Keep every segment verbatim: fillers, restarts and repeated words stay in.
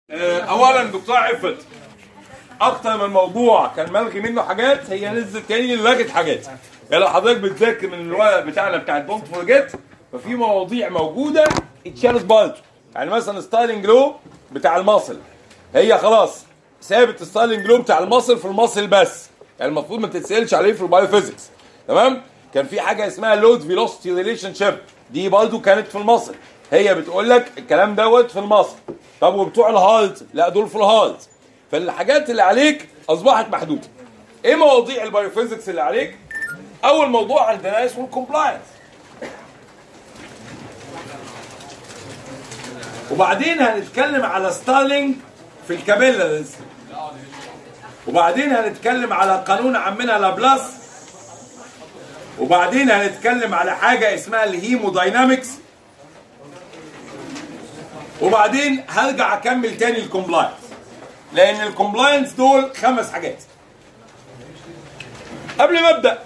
اولا دكتور عفت اكتر من موضوع كان ملغي منه حاجات، هي نزلت تاني لغت حاجات. يعني لو حضرتك بتذاكر من الورق بتاعنا بتاع الدونت فورجيت ففي مواضيع موجوده اتشالت برضه. يعني مثلا ستايلنج لو بتاع المصل، هي خلاص ثابت ستايلنج لو بتاع المصل في المصل بس، يعني المفروض ما تتسالش عليه في البايوفيزكس. تمام؟ كان في حاجه اسمها لود فيلوسيتي ريليشن شيب، دي برضه كانت في المصل، هي بتقول لك الكلام دوت في المصل. طب وبتوع الهارت؟ لا دول في الهارت. فالحاجات اللي عليك اصبحت محدوده. ايه مواضيع البايوفيزكس اللي عليك؟ اول موضوع عندنا اسمه الكومبلاينس، وبعدين هنتكلم على ستارلينج في الكابيلاريز، وبعدين هنتكلم على قانون عمنا لابلاس، وبعدين هنتكلم على حاجه اسمها الهيموداينامكس، وبعدين هرجع اكمل تاني الكومبلاينس، لان الكومبلاينس دول خمس حاجات. قبل ما ابدا،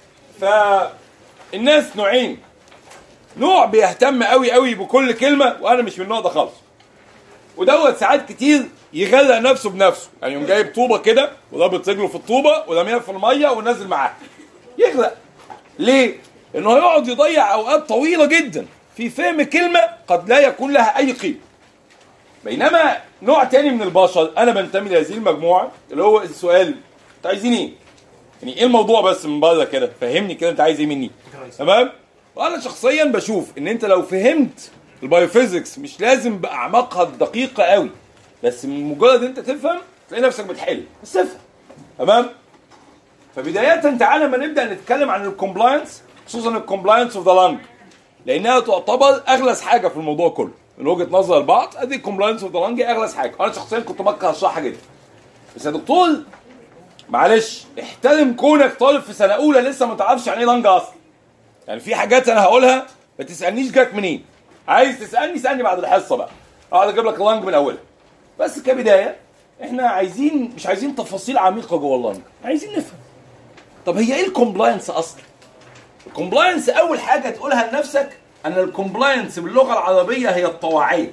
فالناس نوعين، نوع بيهتم قوي قوي بكل كلمه، وانا مش من النوع ده خالص، ودوت ساعات كتير يغرق نفسه بنفسه، يعني يقوم جايب طوبه كده ورابط رجله في الطوبه ورميها في الميه ونازل معاها يغرق. ليه؟ لانه هيقعد يضيع اوقات طويله جدا في فهم كلمه قد لا يكون لها اي قيمه. بينما نوع تاني من البشر، انا بنتمي لهذه المجموعه، اللي هو السؤال انتوا عايزين ايه؟ يعني ايه الموضوع بس من بره كده؟ فهمني كده انت عايز ايه مني؟ تمام؟ وانا شخصيا بشوف ان انت لو فهمت البايوفيزكس مش لازم باعماقها الدقيقه قوي، بس من مجرد انت تفهم تلاقي نفسك بتحل، بس افهم. تمام؟ فبدايه تعالى ما نبدا نتكلم عن الكومبلاينس، خصوصا الكومبلاينس اوف ذا لانج، لانها تعتبر اغلس حاجه في الموضوع كله من وجهه نظر البعض. ادي الكومبلاينس اوف ذا لانج اغلس حاجه، انا شخصيا كنت بكره اشرحها جدا. بس يا دكتور معلش احترم كونك طالب في سنه اولى لسه ما تعرفش يعني ايه لانج اصلا. يعني في حاجات انا هقولها ما تسالنيش جاك منين، عايز تسالني اسالني بعد الحصه بقى، اقعد اجيب لك اللانج من اولها. بس كبدايه احنا عايزين مش عايزين تفاصيل عميقه جوه اللانج، عايزين نفهم طب هي ايه الكومبلاينس اصلا؟ الكومبلاينس اول حاجه تقولها لنفسك ان الكومبلاينس باللغه العربيه هي الطواعيه.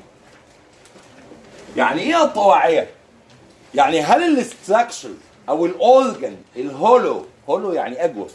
يعني ايه الطواعيه؟ يعني هل الاستراكشر او الاورجن الهولو، هولو يعني اجوف،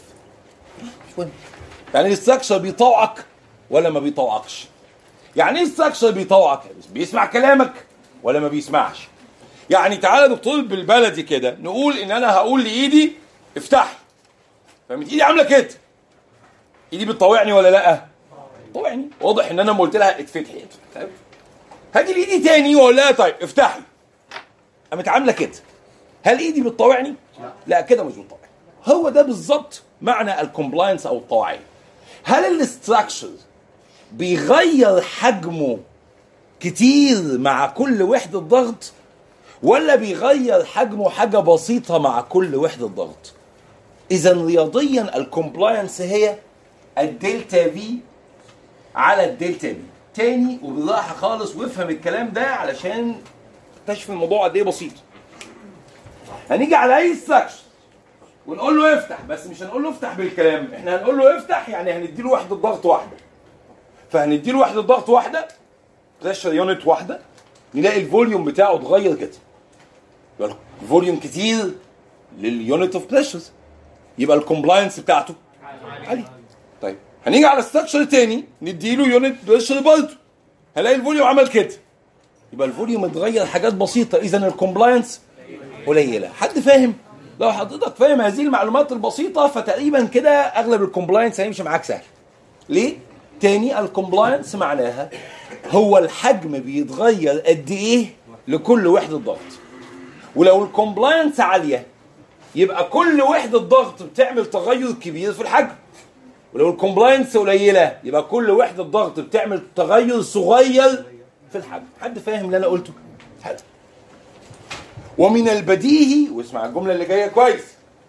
يعني الاستراكشر بيطوعك ولا ما بيطوعكش؟ يعني ايه الاستراكشر بيطوعك؟ بيسمع كلامك ولا ما بيسمعش؟ يعني تعالى دكتور بالبلدي كده نقول ان انا هقول لايدي افتحي، فهمت؟ ايدي عامله كده، ايدي بتطوعني ولا لا؟ طوعني. واضح ان انا لما قلت لها اتفتحي اتفتحي، هاجي لايدي تاني واقول لها طيب افتحي، قامت عامله كده، هل ايدي بتطوعني؟ لا كده مش بتطوعني. هو ده بالظبط معنى الكومبلاينس او الطواعيه. هل الاستراكشر بيغير حجمه كتير مع كل وحده ضغط، ولا بيغير حجمه حاجه بسيطه مع كل وحده ضغط؟ اذا رياضيا الكومبلاينس هي الدلتا في على الدلتا في. تاني وبالراحه خالص وافهم الكلام ده علشان تكتشف الموضوع قد ايه بسيط. هنيجي على اي ستراكشر ونقول له افتح، بس مش هنقول له افتح بالكلام، احنا هنقول له افتح يعني هندي له وحده ضغط واحده. فهندي له وحده ضغط واحده، بريشر يونت واحده، نلاقي الفوليوم بتاعه اتغير كده. يبقى الفوليوم كتير لليونت اوف بريشرز، يبقى الكومبلاينس بتاعته عالي. طيب هنيجي على ستراكشر تاني ندي له يونت بريشر برضه، هنلاقي الفوليوم عمل كده، يبقى الفوليوم اتغير حاجات بسيطه، اذا الكومبلاينس قليله. حد فاهم؟ لو حضرتك فاهم هذه المعلومات البسيطه فتقريبا كده اغلب الكومبلاينس هيمشي معاك سهل. ليه؟ تاني الكومبلاينس معناها هو الحجم بيتغير قد ايه لكل وحده ضغط. ولو الكومبلاينس عاليه يبقى كل وحده ضغط بتعمل تغير كبير في الحجم، ولو الكومبلاينس قليله يبقى كل وحده ضغط بتعمل تغير صغير في الحجم. حد فاهم اللي انا قلته؟ حلو. ومن البديهي، واسمع الجمله اللي جايه كويس،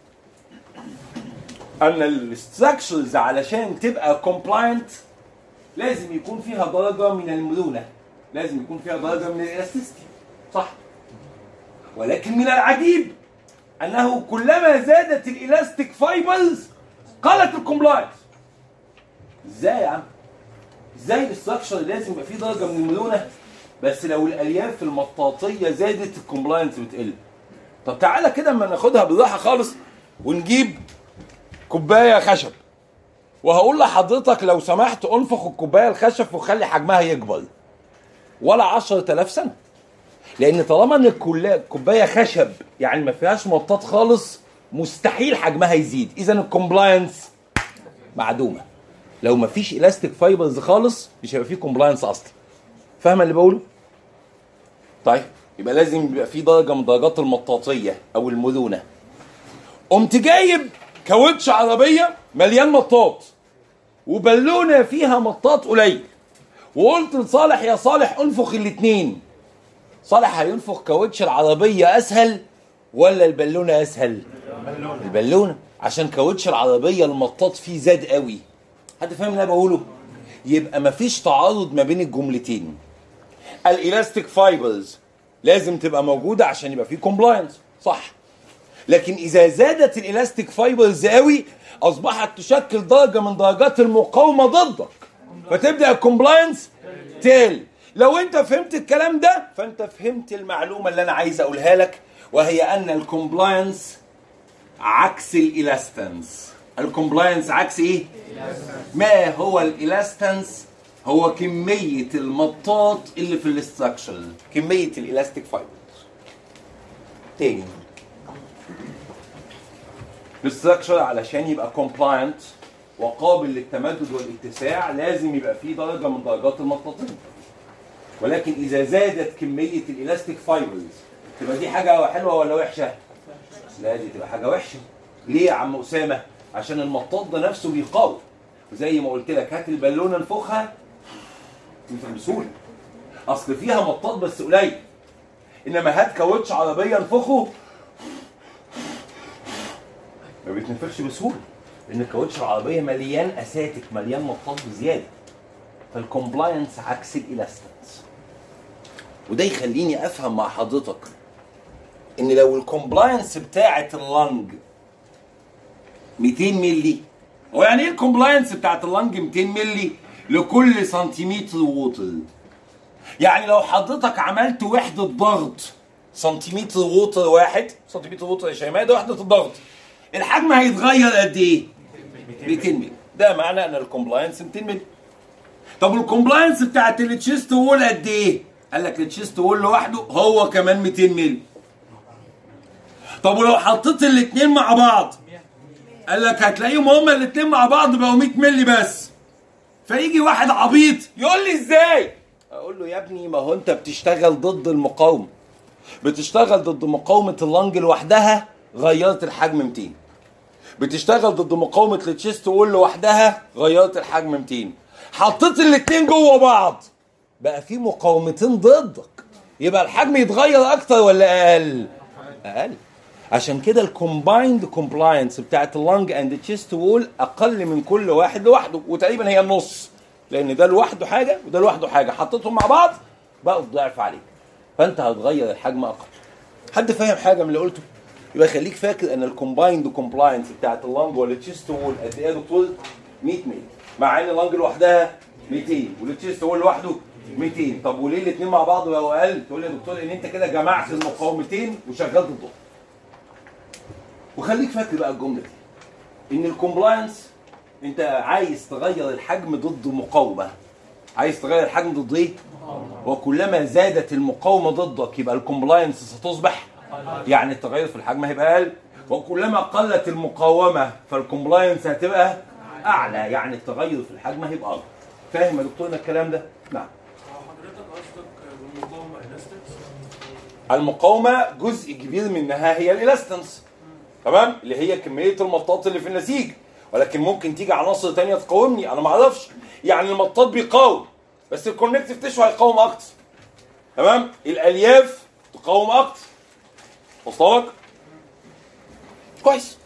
ان الاستراكشرز علشان تبقى كومبلاينت لازم يكون فيها درجه من المرونه، لازم يكون فيها درجه من الالاستيستي، صح؟ ولكن من العجيب انه كلما زادت الالاستيك فايبرز قلت الكومبلاينس. ازاي يا عم؟ ازاي الاستراكشر لازم يبقى فيه درجه من المرونه بس لو الالياف المطاطيه زادت الكومبلاينس بتقل. طب تعالى كده اما ناخدها بالراحه خالص ونجيب كوبايه خشب، وهقول لحضرتك لو سمحت انفخ الكوبايه الخشب وخلي حجمها يكبر، ولا عشرة آلاف سنه. لان طالما ان الكوبايه خشب يعني ما فيهاش مطاط خالص، مستحيل حجمها يزيد، اذا الكومبلاينس معدومه. لو ما فيش الاستيك فايبرز خالص مش هيبقى فيه كومبلاينس اصلا. فاهمه اللي بقوله؟ طيب يبقى لازم يبقى في درجه من درجات المطاطيه او المرونه. قمت جايب كاوتش عربيه مليان مطاط وبالونه فيها مطاط قليل، وقلت لصالح يا صالح انفخ الاثنين. صالح هينفخ كاوتش العربيه اسهل ولا البالونه اسهل؟ البالونه. البالونه عشان كاوتش العربيه المطاط فيه زاد قوي. حد فاهم اللي انا بقوله؟ يبقى مفيش تعارض ما بين الجملتين. الالاستيك فايبرز لازم تبقى موجوده عشان يبقى فيه كومبلاينس، صح؟ لكن اذا زادت الالاستيك فايبرز قوي اصبحت تشكل درجه من درجات المقاومه ضدك، فتبدا الكومبلاينس تقل. لو انت فهمت الكلام ده فانت فهمت المعلومه اللي انا عايز اقولها لك، وهي ان الكومبلاينس عكس الالاستنس. الكومبلاينس عكس ايه؟ ما هو الالاستنس؟ هو كميه المطاط اللي في الاستراكشر، كميه الالاستيك فايبرز. تاني، الاستراكشر علشان يبقى كومبلاينت وقابل للتمدد والاتساع لازم يبقى فيه درجه من درجات المطاطين. ولكن اذا زادت كميه الالاستيك فايبرز تبقى دي حاجه حلوه ولا وحشه؟ لا، دي تبقى حاجه وحشه. ليه يا عم اسامه؟ عشان المطاط ده نفسه بيقاوم. وزي ما قلت لك هات البالونه انفخها تنفخ بسهوله، اصل فيها مطاط بس قليل. انما هات كاوتش عربيه انفخه ما بيتنفخش بسهوله، لان الكاوتش العربيه مليان اساتك، مليان مطاط بزياده. فالكومبلاينس عكس الالاستنس. وده يخليني افهم مع حضرتك ان لو الكومبلاينس بتاعه اللنج مئتين مللي، هو يعني ايه الكومبلاينس بتاعه اللنج مئتين مللي لكل سنتيمتر ووتر؟ يعني لو حضرتك عملت وحده ضغط سنتيمتر ووتر واحد، سنتيمتر ووتر يا شيماء ده وحده الضغط، الحجم هيتغير قد ايه؟ مئتين مللي. ده معنى ان الكومبلاينس مئتين مللي. طب الكومبلاينس بتاعت التشيست وول قد ايه؟ قال لك التشيست وول لوحده هو كمان مئتين مللي. طب ولو حطيت الاثنين مع بعض قال لك هتلاقيهم هما الاثنين مع بعض بقوا مئة مللي بس. فيجي واحد عبيط يقول لي ازاي؟ اقول له يا ابني ما هو انت بتشتغل ضد المقاومه، بتشتغل ضد مقاومه اللنج لوحدها غيرت الحجم مئتين، بتشتغل ضد مقاومه التشيست وول لوحدها غيرت الحجم مئتين، حطيت الاثنين جوه بعض بقى في مقاومتين ضدك، يبقى الحجم يتغير اكتر ولا اقل؟ اقل. عشان كده الكومبايند كومبلاينس بتاعت اللنج اند تشيست وول اقل من كل واحد لوحده، وتقريبا هي النص، لان ده لوحده حاجه وده لوحده حاجه، حطيتهم مع بعض بقوا الضعف عليك، فانت هتغير الحجم اقل. حد فاهم حاجه من اللي قلته؟ يبقى خليك فاكر ان الكومبايند كومبلاينس بتاعت اللنج والتشيست وول قد ايه يا دكتور؟ مئة مللي، مع ان اللنج لوحدها مئتين والتشيست وول لوحده مئتين. طب وليه الاثنين مع بعض بقوا اقل؟ تقول لي يا دكتور ان انت كده جمعت المقاومتين وشغلت ضدهم. وخليك فاكر بقى الجمله دي ان الكومبلاينس انت عايز تغير الحجم ضد مقاومه. عايز تغير الحجم ضد ايه؟ وكلما زادت المقاومه ضدك يبقى الكومبلاينس ستصبح، يعني التغير في الحجم هيبقى اقل، وكلما قلت المقاومه فالكومبلاينس هتبقى اعلى، يعني التغير في الحجم هيبقى اكبر. فاهم يا دكتورنا الكلام ده؟ نعم. حضرتك قصدك بالمقاومه الاستنس؟ المقاومه جزء كبير منها هي الالاستنس، تمام؟ اللي هي كميه المطاط اللي في النسيج، ولكن ممكن تيجي عناصر ثانيه تقاومني، انا ما اعرفش. يعني المطاط بيقاوم بس الكونكتيف تيشو هيقاوم اكتر، تمام؟ الالياف تقاوم اكتر. وصلك؟ كويس.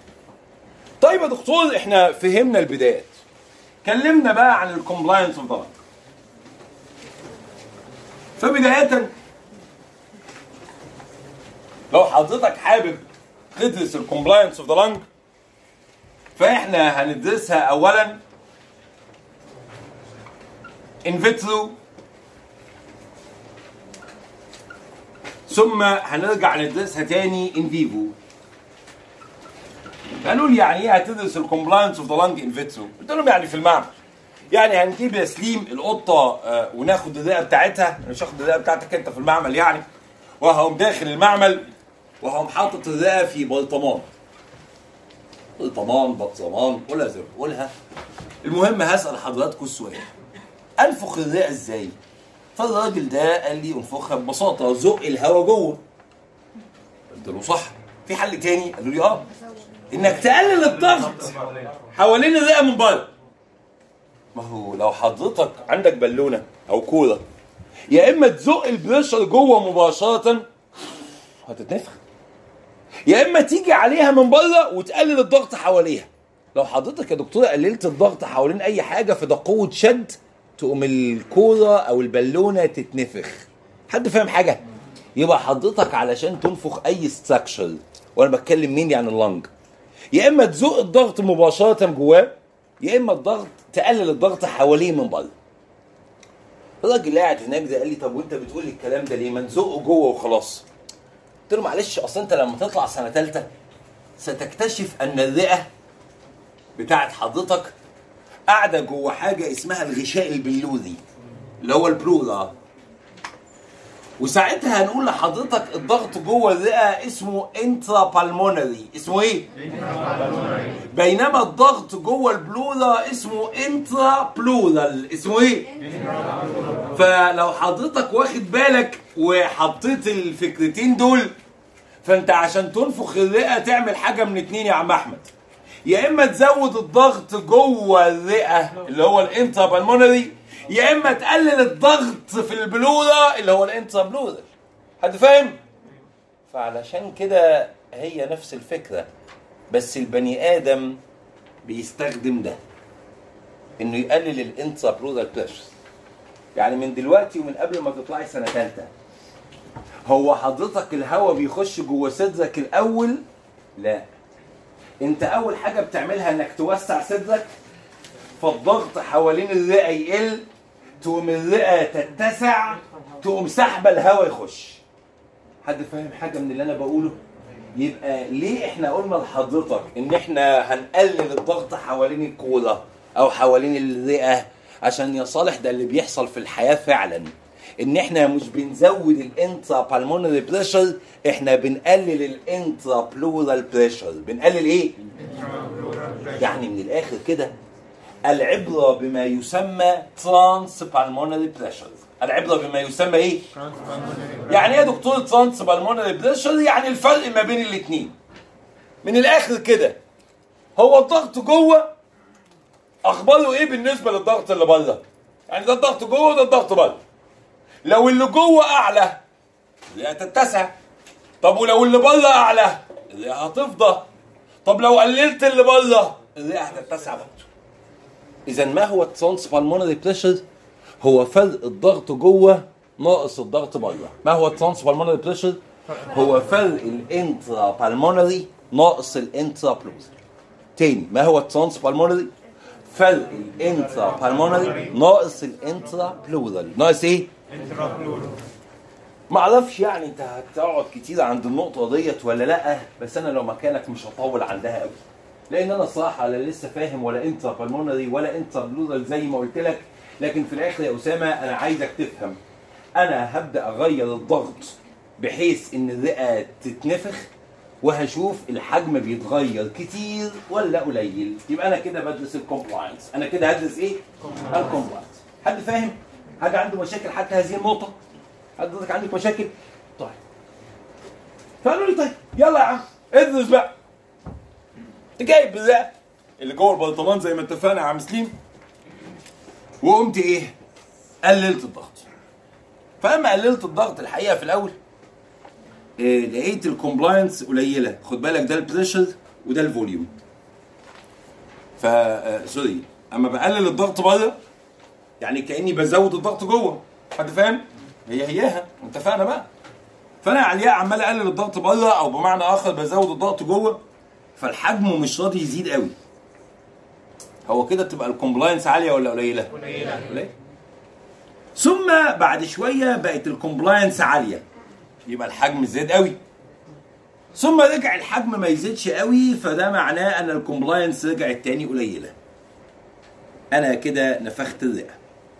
طيب يا دكتور احنا فهمنا البدايات، كلمنا بقى عن الكومبلاينس اوف ذا لنج. فبدايه لو حضرتك حابب تدرس الكومبلاينس اوف ذا لنج فاحنا هندرسها اولا ان فيترو ثم هنرجع ندرسها تاني ان فيفو. قالوا لي يعني ايه هتدرس الكومبلاينس اوف ذا لانج ان فيترو؟ قلت لهم يعني في المعمل. يعني هنجيب يا سليم القطه آه وناخد الرئه بتاعتها، مش هاخد الرئه بتاعتك انت في المعمل يعني، وهقوم داخل المعمل وهقوم حاطط الرئه في برطمان. برطمان برطمان قولها زي ما بقولها. المهم هسال حضراتكم السؤال، انفخ الرئه ازاي؟ فالراجل ده قال لي انفخها ببساطه، زق الهواء جوه. قلت له صح. في حل تاني؟ قالوا لي اه، انك تقلل الضغط حوالين الرئه من بره. ما هو لو حضرتك عندك بالونه او كوره، يا اما تزق البريشر جوه مباشره هتتنفخ، يا اما تيجي عليها من بره وتقلل الضغط حواليها. لو حضرتك يا دكتوره قللت الضغط حوالين اي حاجه فده قوه شد، تقوم الكوره او البالونه تتنفخ. حد فاهم حاجه؟ يبقى حضرتك علشان تنفخ اي ستراكشر، وانا بتكلم مين يعني اللنج، يا اما تزق الضغط مباشره جواه، يا اما الضغط تقلل الضغط حواليه من بره. الراجل اللي قاعد هناك ده قال لي طب وانت بتقول لي الكلام ده ليه؟ ما نزقه جوه وخلاص. قلت له معلش اصل انت لما تطلع سنه ثالثه ستكتشف ان الرئه بتاعت حضرتك قاعده جوه حاجه اسمها الغشاء البلوري اللي هو البلورا، وساعتها هنقول لحضرتك الضغط جوه الرئه اسمه انترا بالمونري. اسمه ايه؟ بينما الضغط جوه البلورا اسمه انترا بلورال. اسمه ايه؟ فلو حضرتك واخد بالك وحطيت الفكرتين دول، فانت عشان تنفخ الرئه تعمل حاجه من اتنين يا عم احمد، يا اما تزود الضغط جوه الرئه اللي هو الانترا بالمونري، يا اما تقلل الضغط في البلورا اللي هو الانترا بلورال. حد فاهم؟ فعلشان كده هي نفس الفكره، بس البني ادم بيستخدم ده انه يقلل الانترا بلورال بريشر. يعني من دلوقتي ومن قبل ما تطلعي سنه ثالثه، هو حضرتك الهواء بيخش جوه صدرك الاول؟ لا، انت اول حاجه بتعملها انك توسع صدرك، فالضغط حوالين الرئه يقل، تقوم الرئه تتسع، تقوم سحبه الهواء يخش. حد فاهم حاجه من اللي انا بقوله؟ يبقى ليه احنا قلنا لحضرتك ان احنا هنقلل الضغط حوالين الكوره او حوالين الرئه؟ عشان يا صالح ده اللي بيحصل في الحياه فعلا، ان احنا مش بنزود الانترا بالمونري بريشر، احنا بنقلل الانترا بلورال بريشر. بنقلل ايه؟ يعني من الاخر كده العبره بما يسمى ترانس بالمونري بريشر. العبره بما يسمى ايه؟ يعني ايه يا دكتور ترانس بالمونري بريشر؟ يعني الفرق ما بين الاثنين. من الاخر كده هو الضغط جوه اخباره ايه بالنسبه للضغط اللي بره؟ يعني ده الضغط جوه وده الضغط بره. لو اللي جوه اعلى الرئه تتسع، طب ولو اللي بره اعلى الرئه هتفضى، طب لو قللت اللي بره الرئه هتتسع برضه. اذا ما هو الترانس بالمونري بريشر؟ هو فرق الضغط جوه ناقص الضغط بره. ما هو الترانس بالمونري بريشر؟ هو فرق الانترا بالمونري ناقص الانترا بلورال. تاني، ما هو الترانس بالمونري؟ فرق الانترا بالمونري ناقص الانترا بلورال. ناقص ايه؟ انترا بلورال. ما اعرفش يعني انت هتقعد كتير عند النقطه ديت ولا لا، بس انا لو مكانك مش هطول عندها قوي، لان انا الصراحه لا لسه فاهم ولا انترا بالمونري ولا انترا بلورال زي ما قلت لك. لكن في الاخر يا اسامه انا عايزك تفهم، انا هبدا اغير الضغط بحيث ان الرئه تتنفخ، وهشوف الحجم بيتغير كتير ولا قليل. يبقى انا كده بدرس الكومبلاينس. انا كده هدرس ايه؟ الكومبلاينس. حد فاهم؟ حد عنده مشاكل حتى هذه النقطه؟ حضرتك عندك مشاكل؟ طيب. فقالوا لي طيب يلا يا عم ادرس بقى. انت جايب الرئه اللي جوه البرطمان زي ما اتفقنا يا عم سليم، وقمت ايه؟ قللت الضغط. فاما قللت الضغط الحقيقه في الاول إيه لقيت الكومبلاينس قليله. خد بالك ده البريشر وده الفوليوم. ف آه سوري، اما بقلل الضغط بره يعني كاني بزود الضغط جوه. حد فاهم؟ هي هياها اتفقنا بقى. فانا عليها عمال اقلل الضغط بره، او بمعنى اخر بزود الضغط جوه، فالحجم مش راضي يزيد قوي. هو كده تبقى الكومبلاينس عاليه ولا قليله؟ قليله. ثم بعد شويه بقت الكومبلاينس عاليه. يبقى الحجم زاد قوي، ثم رجع الحجم ما يزيدش قوي، فده معناه ان الكومبلاينس رجعت تاني قليله. انا كده نفخت الرئه.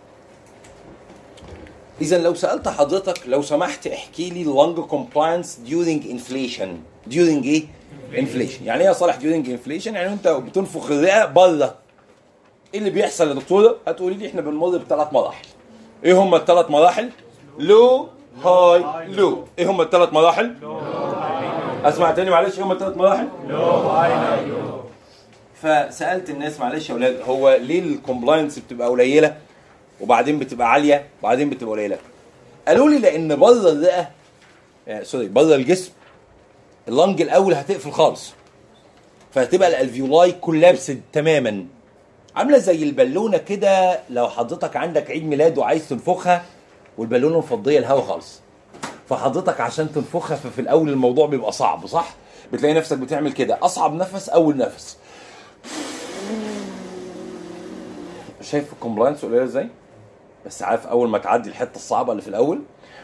اذا لو سالت حضرتك لو سمحت احكي لي lung compliance during inflation. during ايه؟ inflation. يعني ايه يا صالح during inflation؟ يعني انت بتنفخ الرئه بره. ايه اللي بيحصل يا دكتوره؟ هتقولي لي احنا بنمر بثلاث مراحل. ايه هم الثلاث مراحل؟ لو هاي لو. ايه هم الثلاث مراحل؟ اسمع تاني معلش. ايه هم الثلاث مراحل؟ لو هاي لو. فسالت الناس معلش يا اولاد هو ليه الكومبلاينس بتبقى قليله وبعدين بتبقى عاليه وبعدين بتبقى قليله؟ قالوا لي لان بره الرئه آه سوري بره الجسم اللنج الاول هتقفل خالص، فهتبقى الالفيولاي كولابسد تماما، عامله زي البالونه كده. لو حضرتك عندك عيد ميلاد وعايز تنفخها والبالونه مفضيه الهواء خالص، فحضرتك عشان تنفخها ففي الاول الموضوع بيبقى صعب، صح؟ بتلاقي نفسك بتعمل كده. اصعب نفس اول نفس. شايف الكومبلاينس قليله ازاي؟ بس عارف اول ما تعدي الحته الصعبه اللي في الاول،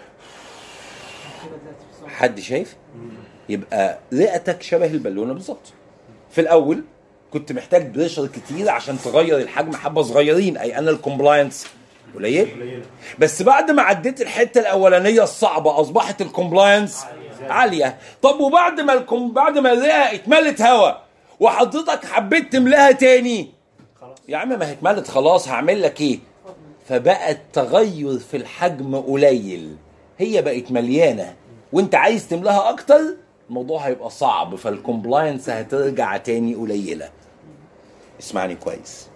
حد شايف؟ يبقى رئتك شبه البالونه بالظبط. في الاول كنت محتاج بريشر كتير عشان تغير الحجم حبه صغيرين، اي ان الكومبلاينس قليل. بس بعد ما عديت الحته الاولانيه الصعبه اصبحت الكومبلاينس عاليه. طب وبعد ما الكم بعد ما الرئه اتملت هواء وحضرتك حبيت تملاها تاني، يا عم ما هي اتملت خلاص هعمل لك ايه؟ فبقى التغير في الحجم قليل، هي بقت مليانه وانت عايز تملاها اكتر، الموضوع هيبقى صعب، فالكومبلاينس هترجع تاني قليله. اسمعني كويس.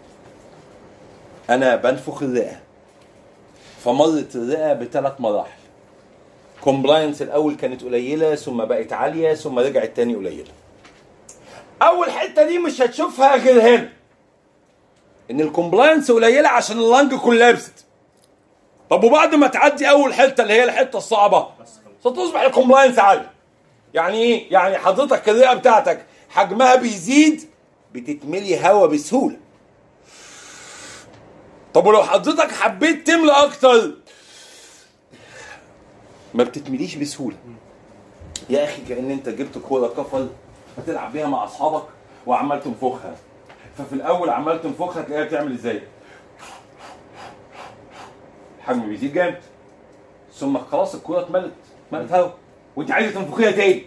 انا بنفخ الرئه، فمرت الرئه بثلاث مراحل. كومبلاينس الاول كانت قليله ثم بقت عاليه ثم رجعت تاني قليله. اول حته دي مش هتشوفها غير هنا، ان الكومبلاينس قليله عشان اللنج كولابست. طب وبعد ما تعدي اول حته اللي هي الحته الصعبه ستصبح الكومبلاينس عالي. يعني ايه؟ يعني حضرتك الرئه بتاعتك حجمها بيزيد، بتتملي هواء بسهوله. طب ولو حضرتك حبيت تملى اكتر ما بتتمليش بسهوله. يا اخي كأن انت جبت كوره كفر هتلعب بيها مع اصحابك وعمال تنفخها، ففي الاول عمال تنفخها تلاقيها بتعمل ازاي؟ الحجم بيزيد جامد، ثم خلاص الكوره اتملت ملت هوا وانت عايز تنفخيها تاني،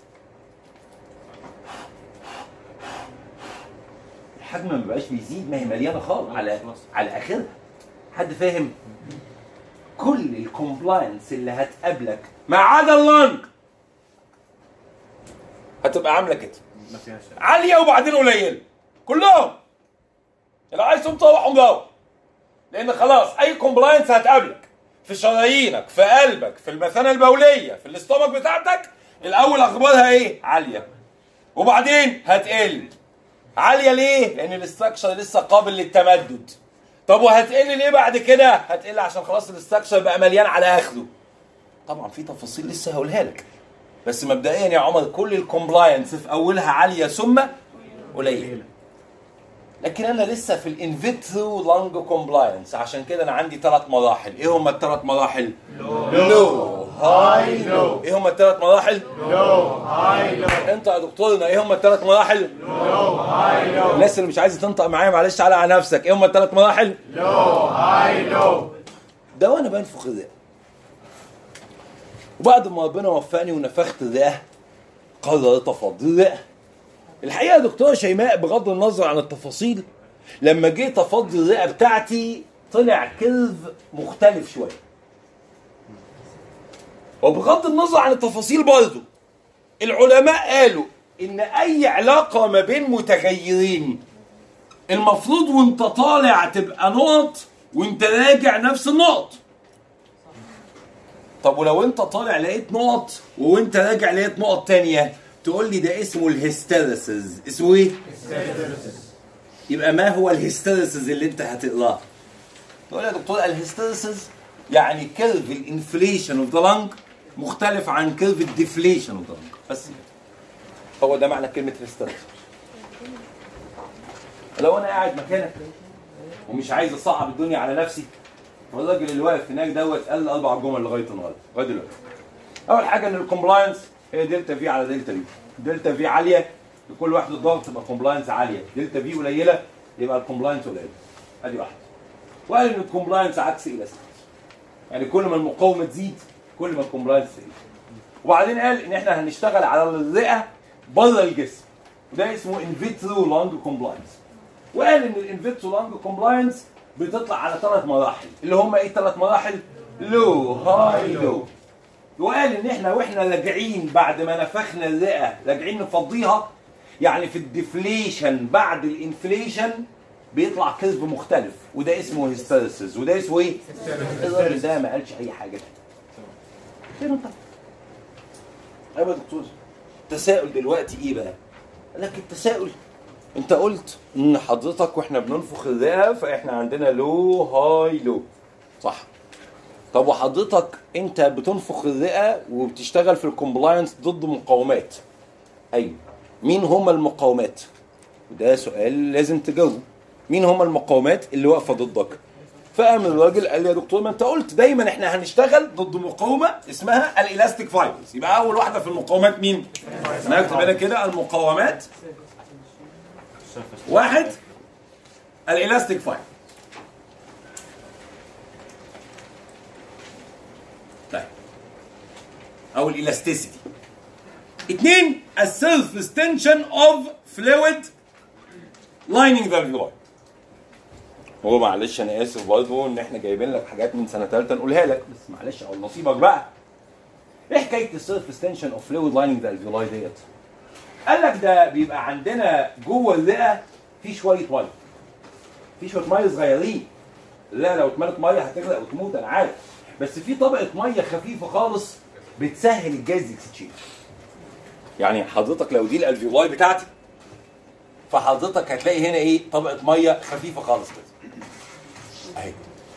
الحجم ما بقاش بيزيد، ما هي مليانه خالص على على اخرها. حد فاهم؟ كل الكومبلاينس اللي هتقابلك ما عدا اللنج هتبقى عامله كده، عاليه وبعدين قليله كلهم. لو عايز تقوم تروح مروح، لان خلاص اي كومبلاينس هتقابلك في شرايينك، في قلبك، في المثانه البوليه، في الاستومك بتاعتك، الاول اخبارها ايه؟ عاليه، وبعدين هتقل. عاليه ليه؟ لان الاستراكشر لسه قابل للتمدد. طب وهتقل ليه بعد كده؟ هتقل عشان خلاص الاستراكشر بقى مليان على اخره. طبعا في تفاصيل لسه هقولها لك، بس مبدئيا يا عمر كل الكومبلاينس في اولها عاليه ثم قليله. لكن انا لسه في الانفيترو لانج كومبلاينس، عشان كده انا عندي ثلاث مراحل. ايه هم الثلاث مراحل؟ لو هاي لو. ايه هم الثلاث مراحل؟ لو هاي لو. انت يا دكتورنا ايه هم الثلاث مراحل؟ لو هاي لو. الناس اللي مش عايزه تنطق معايا معلش تعالى على نفسك. ايه هم الثلاث مراحل؟ لو هاي لو. ده وانا بنفخ الرئه، وبعد ما ربنا وفقني ونفخت الرئه قررت افضي الرئه. الحقيقه يا دكتوره شيماء بغض النظر عن التفاصيل، لما جيت افضي الرئه بتاعتي طلع كيرف مختلف شويه. وبغض النظر عن التفاصيل برضه العلماء قالوا ان اي علاقه ما بين متغيرين المفروض وانت طالع تبقى نقط وانت راجع نفس النقط. طب ولو انت طالع لقيت نقط وانت راجع لقيت نقط تانية، تقول لي ده اسمه الهيستيريسيس. اسمه ايه؟ الهيستيريسيس. يبقى ما هو الهيستيريسيس اللي انت هتقراه؟ تقول يا دكتور الهيستيريسيس يعني كيرف الانفليشن اوف ذا لانج مختلف عن كيرف الديفليشن اوف ذا لانج. بس هو ده معنى كلمه هيستيريسيس. لو انا قاعد مكانك ومش عايز اصعب الدنيا على نفسي، والراجل اللي واقف هناك دوت قال اربع جمل لغايه النهارده لغايه دلوقتي. اول حاجه ان الكومبلاينس هي دلتا في على دلتا في. دلتا في عاليه لكل وحده ضغط تبقى كومبلاينس عاليه، دلتا في قليله يبقى الكومبلاينس قليل. ادي واحده. وقال ان الكومبلاينس عكس الاستيك، يعني كل ما المقاومه تزيد كل ما الكومبلاينس تزيد. وبعدين قال ان احنا هنشتغل على الرئه بره الجسم، وده اسمه ان فيترو لونج كومبلاينس. وقال ان الان فيترو لونج كومبلاينس بتطلع على ثلاث مراحل، اللي هم ايه الثلاث مراحل؟ لو هاي لو. وقال ان احنا واحنا راجعين بعد ما نفخنا الرئه راجعين نفضيها، يعني في الديفليشن بعد الانفليشن بيطلع كيرف مختلف، وده اسمه هيستيريسيس. وده اسمه ايه؟ الراجل ده ما قالش اي حاجه. فين انت؟ ايوه يا دكتور. التساؤل دلوقتي ايه بقى؟ قال لك التساؤل انت قلت ان حضرتك واحنا بننفخ الرئه فاحنا عندنا لو هاي لو، صح؟ طب وحضرتك انت بتنفخ الرئه وبتشتغل في الكومبلاينس ضد مقاومات. ايوه. مين هم المقاومات؟ وده سؤال لازم تجاوبه. مين هم المقاومات اللي واقفه ضدك؟ فقام الراجل قال لي يا دكتور ما انت قلت دايما احنا هنشتغل ضد مقاومه اسمها الالاستيك فايبرز. يبقى اول واحده في المقاومات مين؟ انا هكتب هنا كده المقاومات. واحد الالاستيك فايبر. طيب او الالاستيسيتي. اثنين السيلف اكستنشن اوف فلويد لايننج ذا الفيولاي. هو معلش انا اسف برضه ان احنا جايبين لك حاجات من سنه ثالثه نقولها لك، بس معلش او نصيبك بقى. ايه حكايه السيلف اكستنشن اوف فلويد لايننج ذا الفيولاي ديت؟ قال لك ده بيبقى عندنا جوه الرئه في شويه ميه. في شويه ميه صغيرين. لا لو اتملت ميه هتغرق وتموت انا عارف. بس في طبقه ميه خفيفه خالص بتسهل الجاز اكسشينج. يعني حضرتك لو دي الالفيولاي بتاعتي فحضرتك هتلاقي هنا ايه؟ طبقه ميه خفيفه خالص كده. اهي.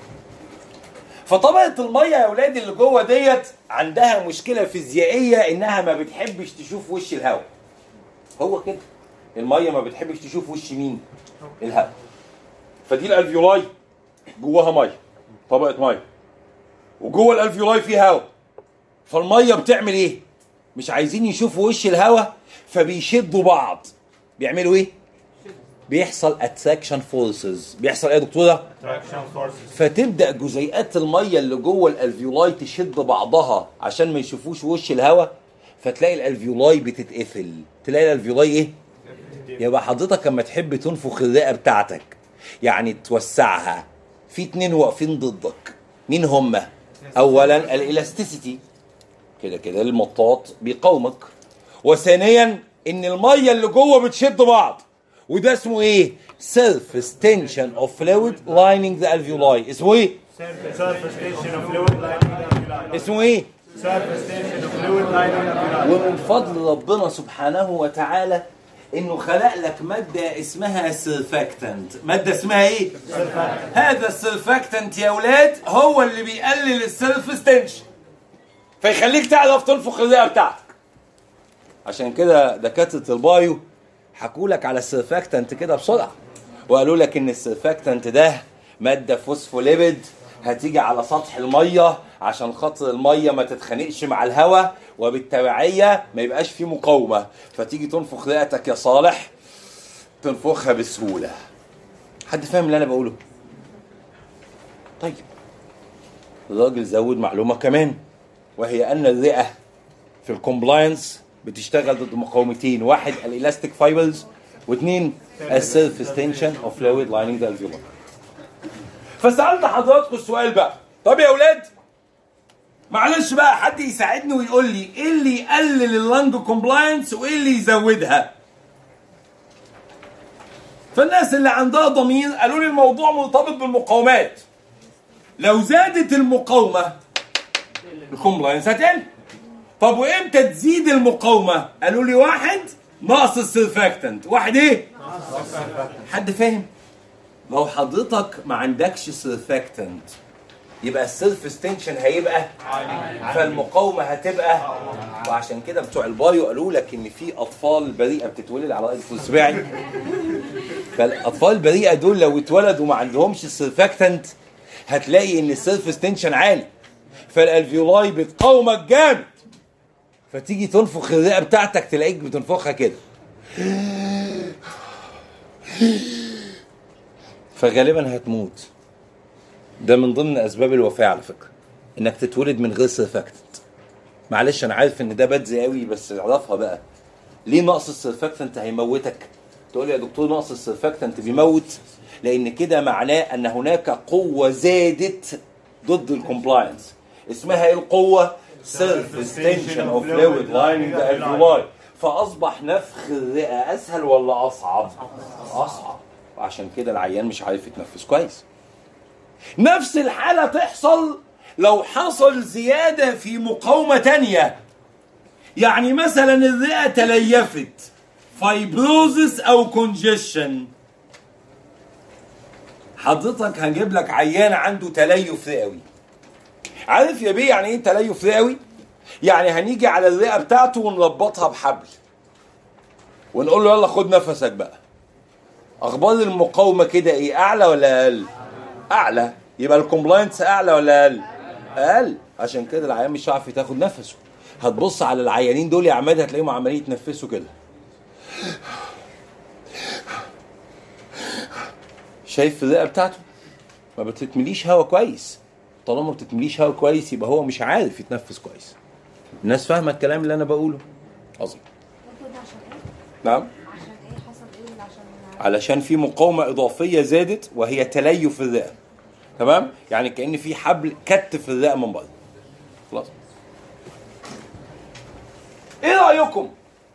فطبقه الميه يا اولاد اللي جوه ديت عندها مشكله فيزيائيه انها ما بتحبش تشوف وش الهواء. هو كده. الميه ما بتحبش تشوف وش مين؟ الهواء. فدي الالفيولاي جواها ميه، طبقه ميه. وجوه الالفيولاي في هواء. فالميه بتعمل ايه؟ مش عايزين يشوفوا وش الهواء فبيشدوا بعض. بيعملوا ايه؟ بيحصل اتراكشن فورسز. بيحصل ايه يا دكتوره؟ اتراكشن فورسز. فتبدا جزيئات الميه اللي جوه الالفيولاي تشد بعضها عشان ما يشوفوش وش الهواء، فتلاقي الالفيولاي بتتقفل. تلاقي الالفيولاي ايه؟ يبقى حضرتك لما تحب تنفخ الرئه بتاعتك يعني توسعها، في اتنين واقفين ضدك. مين هم؟ اولا الالاستيسيتي، كده كده المطاط بيقاومك. وثانيا ان الميه اللي جوه بتشد بعض، وده اسمه ايه؟ self extension of fluid lining the alveoli. اسمه ايه؟ self extension of fluid lining the alveoli. اسمه ايه؟ self extension of fluid lining the alveoli. ومن فضل ربنا سبحانه وتعالى انه خلق لك ماده اسمها سيرفاكتنت. ماده اسمها ايه؟ سيرفاكتنت. هذا السيرفاكتنت يا اولاد هو اللي بيقلل السيلف اكستنشن، فيخليك تعرف تنفخ الرئه بتاعتك. عشان كده دكاتره البايو حكوا لك على السيرفاكتنت كده بسرعه، وقالوا لك ان السيرفاكتنت ده ماده فوسفوليبيد هتيجي على سطح الميه عشان خاطر الميه ما تتخانقش مع الهواء، وبالتبعيه ما يبقاش فيه مقاومه، فتيجي تنفخ رئتك يا صالح تنفخها بسهوله. حد فاهم اللي انا بقوله؟ طيب الراجل زود معلومه كمان، وهي ان الرئه في الكومبلاينس بتشتغل ضد مقاومتين، واحد الالاستيك فايبرز، واثنين السيلف اكستنشن اوف فلويد لايننج ذا الفيولاي. فسالت حضراتكم السؤال بقى، طب يا اولاد معلش بقى حد يساعدني ويقول لي ايه اللي يقلل اللانج كومبلاينس وايه اللي يزودها؟ فالناس اللي عندها ضمير قالوا لي الموضوع مرتبط بالمقاومات. لو زادت المقاومه الكومبلاينس هتقل. طب وامتى تزيد المقاومه؟ قالوا لي واحد ناقص السيرفاكتنت. واحد ايه؟ حد فاهم؟ لو حضرتك ما عندكش سيرفاكتنت يبقى السيلف اكستنشن هيبقى، فالمقاومه هتبقى. وعشان كده بتوع البايو قالوا لك ان في اطفال بريئه بتتولد على رأي السباعي. فالاطفال البريئه دول لو اتولدوا ما عندهمش السيرفاكتنت هتلاقي ان السيلف اكستنشن عالي، فالالفيولاي بتقاومك جامد. فتيجي تنفخ الرئه بتاعتك تلاقيك بتنفخها كده، فغالبا هتموت. ده من ضمن اسباب الوفاه على فكره، انك تتولد من غير سيرفاكتنت. معلش انا عارف ان ده بدري قوي، بس اعرفها بقى. ليه نقص السيرفاكتنت هيموتك؟ تقول لي يا دكتور نقص السيرفاكتنت بيموت، لان كده معناه ان هناك قوه زادت ضد الكومبلاينس. اسمها ايه القوه؟ سيرفيس تنشن اوف فلويد لايننج ذا الفيولاي. فاصبح نفخ الرئه اسهل ولا اصعب؟ اصعب. وعشان كده العيان مش عارف يتنفس كويس. نفس الحاله تحصل لو حصل زياده في مقاومه تانية. يعني مثلا الرئه تليفت، فايبروزس او كونجيشن. حضرتك هنجيب لك عيان عنده تليف رئوي. عارف يا بيه يعني ايه تليف رئوي؟ يعني هنيجي على الرئه بتاعته ونربطها بحبل ونقول له يلا خد نفسك بقى. اخبار المقاومه كده ايه؟ اعلى ولا اقل؟ اعلى. يبقى الكومبلاينس اعلى ولا اقل؟ اقل. عشان كده العيان مش عارف ياخد نفسه. هتبص على العيانين دول يا عماد هتلاقيهم عمالين يتنفسوا كده. شايف الرئه بتاعته ما بتتمليش هوا كويس. طالما ما بتتمليش هوا كويس يبقى هو مش عارف يتنفس كويس. الناس فاهمه الكلام اللي انا بقوله؟ عظيم. نعم. عشان ايه حصل ايه؟ عشان علشان في مقاومه اضافيه زادت وهي تليف الرئه. تمام؟ يعني كأن في حبل كتف الرئه من بره. خلاص. ايه رايكم؟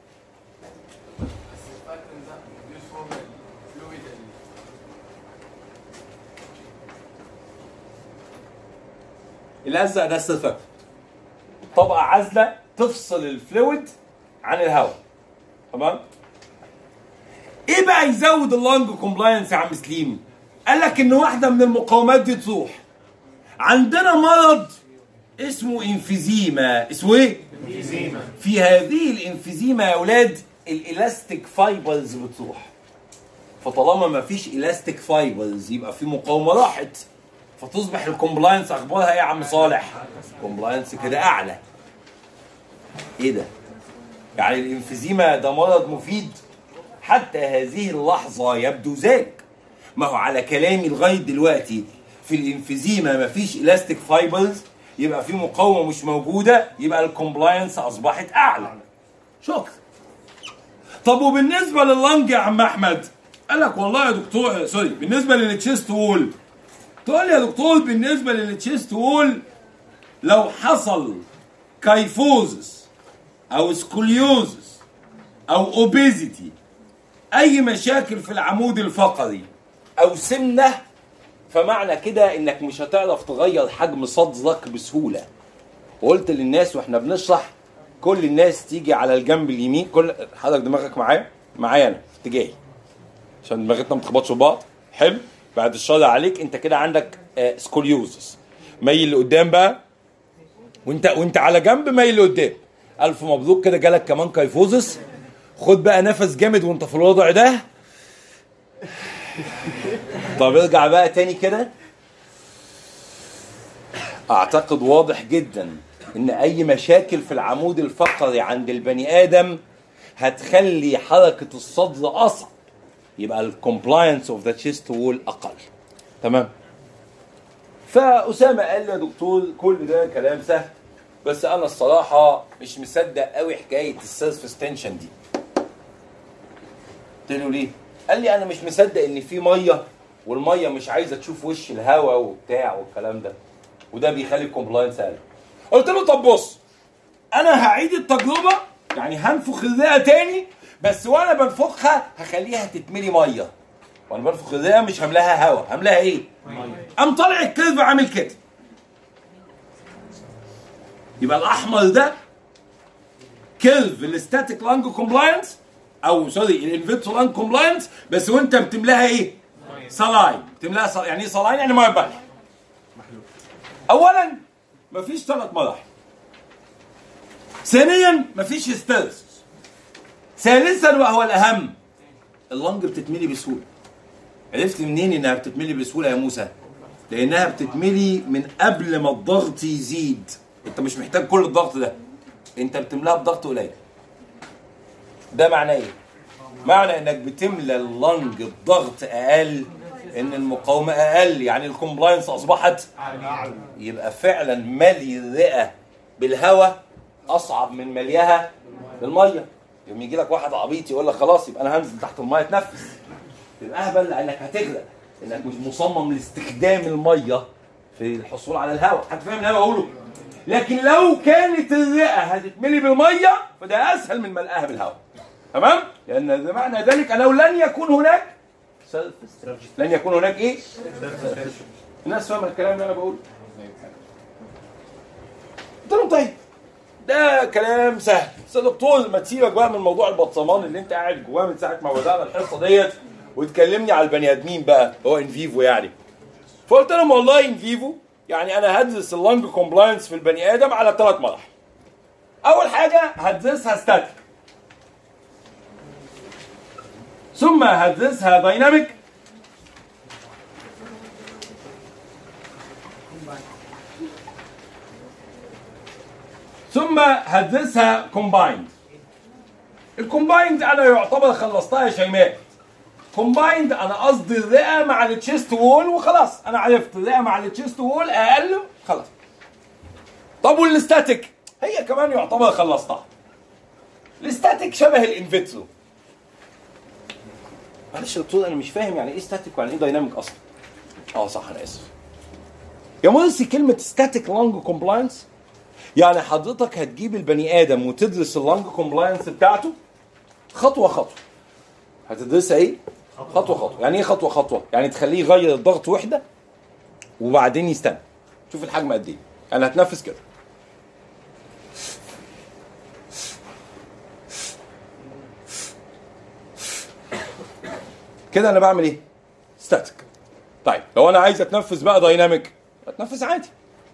الازرق ده السيرفاكتنت، طبقه عازله تفصل الفلويد عن الهواء. تمام؟ ايه بقى يزود اللانج كومبلاينس يا عم سليم؟ قال لك ان واحده من المقاومات دي تروح. عندنا مرض اسمه انفيزيما. اسمه ايه؟ انفيزيما. في هذه الانفيزيما يا اولاد الالاستيك فايبرز بتروح. فطالما ما فيش الاستيك فايبرز يبقى في مقاومه راحت، فتصبح الكومبلاينس اخبارها ايه يا عم صالح؟ كومبلاينس كده اعلى. ايه ده؟ يعني الانفيزيما ده مرض مفيد؟ حتى هذه اللحظه يبدو ذلك. ما هو على كلامي لغايه دلوقتي في الانفيزيما مفيش الاستيك فايبرز، يبقى في مقاومه مش موجوده، يبقى الكومبلاينس اصبحت اعلى. شكرا. طب وبالنسبه لللنج يا عم احمد؟ قال لك والله يا دكتور سوري بالنسبه للتشيست وول. تقول لي يا دكتور بالنسبه للتشيست وول لو حصل كايفوزس او سكوليوزس او اوبيزيتي، اي مشاكل في العمود الفقري او سمنه، فمعنى كده انك مش هتعرف تغير حجم صدرك بسهوله. وقلت للناس واحنا بنشرح كل الناس تيجي على الجنب اليمين. كل حضرتك دماغك معايا معايا انا في اتجاهي عشان دماغتنا ما تخبطش في بعض. حلو. بعد الشر عليك انت كده عندك آه سكوليوزس. ميل لقدام بقى وانت وانت على جنب ميل لقدام. الف مبروك كده جالك كمان كايفوزس. خد بقى نفس جامد وانت في الوضع ده. طب ارجع بقى تاني كده. اعتقد واضح جدا ان اي مشاكل في العمود الفقري عند البني ادم هتخلي حركة الصدر اصعب، يبقى الكومبلاينس اوف ذا تشيست وول اقل. تمام؟ فأسامة قال لي يا دكتور كل ده كلام سهل، بس انا الصراحة مش مصدق قوي حكاية السيرفيس تنشن دي. قلت له ليه؟ قال لي انا مش مصدق ان في ميه والميه مش عايزه تشوف وش الهواء وبتاع والكلام ده، وده بيخلي الكومبلاينس اقل. قلت له طب بص، انا هعيد التجربه، يعني هنفخ الرئه تاني، بس وانا بنفخها هخليها تتملي ميه. وانا بنفخ الرئه مش هملاها هواء، هملاها ايه؟ ميه. قام طالع الكيرف عامل كده. يبقى الاحمر ده كيرف الستاتيك لانج كومبلاينس او سوري الانفيترو لانج كومبلاينس، بس وانت بتملاها ايه؟ صلاين. بتملاها صلاين. يعني ايه صلاين؟ يعني ميه بلح. اولا مفيش ثلاث مراحل. ثانيا مفيش هيستيريسيس. ثالثا وهو الاهم، اللنج بتتملي بسهوله. عرفت منين انها بتتملي بسهوله يا موسى؟ لانها بتتملي من قبل ما الضغط يزيد. انت مش محتاج كل الضغط ده. انت بتملاها بضغط قليل. ده معناه ايه؟ معنى انك بتملى اللنج بضغط اقل ان المقاومه اقل، يعني الكومبلاينس اصبحت يبقى فعلا ملي الرئه بالهواء اصعب من مليها بالميه. يوم يجي لك واحد عبيط يقول لك خلاص يبقى انا هنزل تحت الميه اتنفس، تبقى اهبل لانك هتغرق، انك مش مصمم لاستخدام الميه في الحصول على الهواء. حد فاهم اللي انا بقوله؟ لكن لو كانت الرئه هتتملي بالميه فده اسهل من ملئها بالهواء. تمام؟ لان معنى ذلك انه لن يكون هناك لن يكون هناك ايه؟ الناس فاهمه الكلام اللي انا بقوله؟ قلت لهم طيب ده كلام سهل، بس يا دكتور ما تسيبك بقى من موضوع البطسمان اللي انت قاعد جواه من ساعه ما بدانا الحصه ديت وتكلمني على البني ادمين بقى، هو ان فيفو يعني. فقلت لهم والله ان فيفو يعني انا هدرس اللنج كومبلاينس في البني ادم على ثلاث مراحل. اول حاجه هدرسها ستاتيك، ثم هدرسها دايناميك، ثم هدرسها كومبايند. الكومبايند انا يعتبر خلصتها يا شيماء. كومبايند انا قصدي الرئه مع التشيست وول وخلاص، انا عرفت الرئه مع التشيست وول اقل خلاص. طب والستاتيك هي كمان يعتبر خلصتها. الستاتيك شبه الانفيترو. معلش يا دكتور انا مش فاهم يعني ايه ستاتيك ويعني ايه دايناميك اصلا. اه صح انا اسف. يا مرسي كلمه ستاتيك لانج كومبلاينس يعني حضرتك هتجيب البني ادم وتدرس اللانج كومبلاينس بتاعته خطوه خطوه. هتدرسها ايه؟ خطوه خطوه. يعني ايه خطوه خطوه؟ يعني تخليه يغير الضغط وحده وبعدين يستنى شوف الحجم قد ايه. انا هتنفس كده كده انا بعمل ايه؟ ستاتيك. طيب لو انا عايز اتنفس بقى دايناميك اتنفس عادي.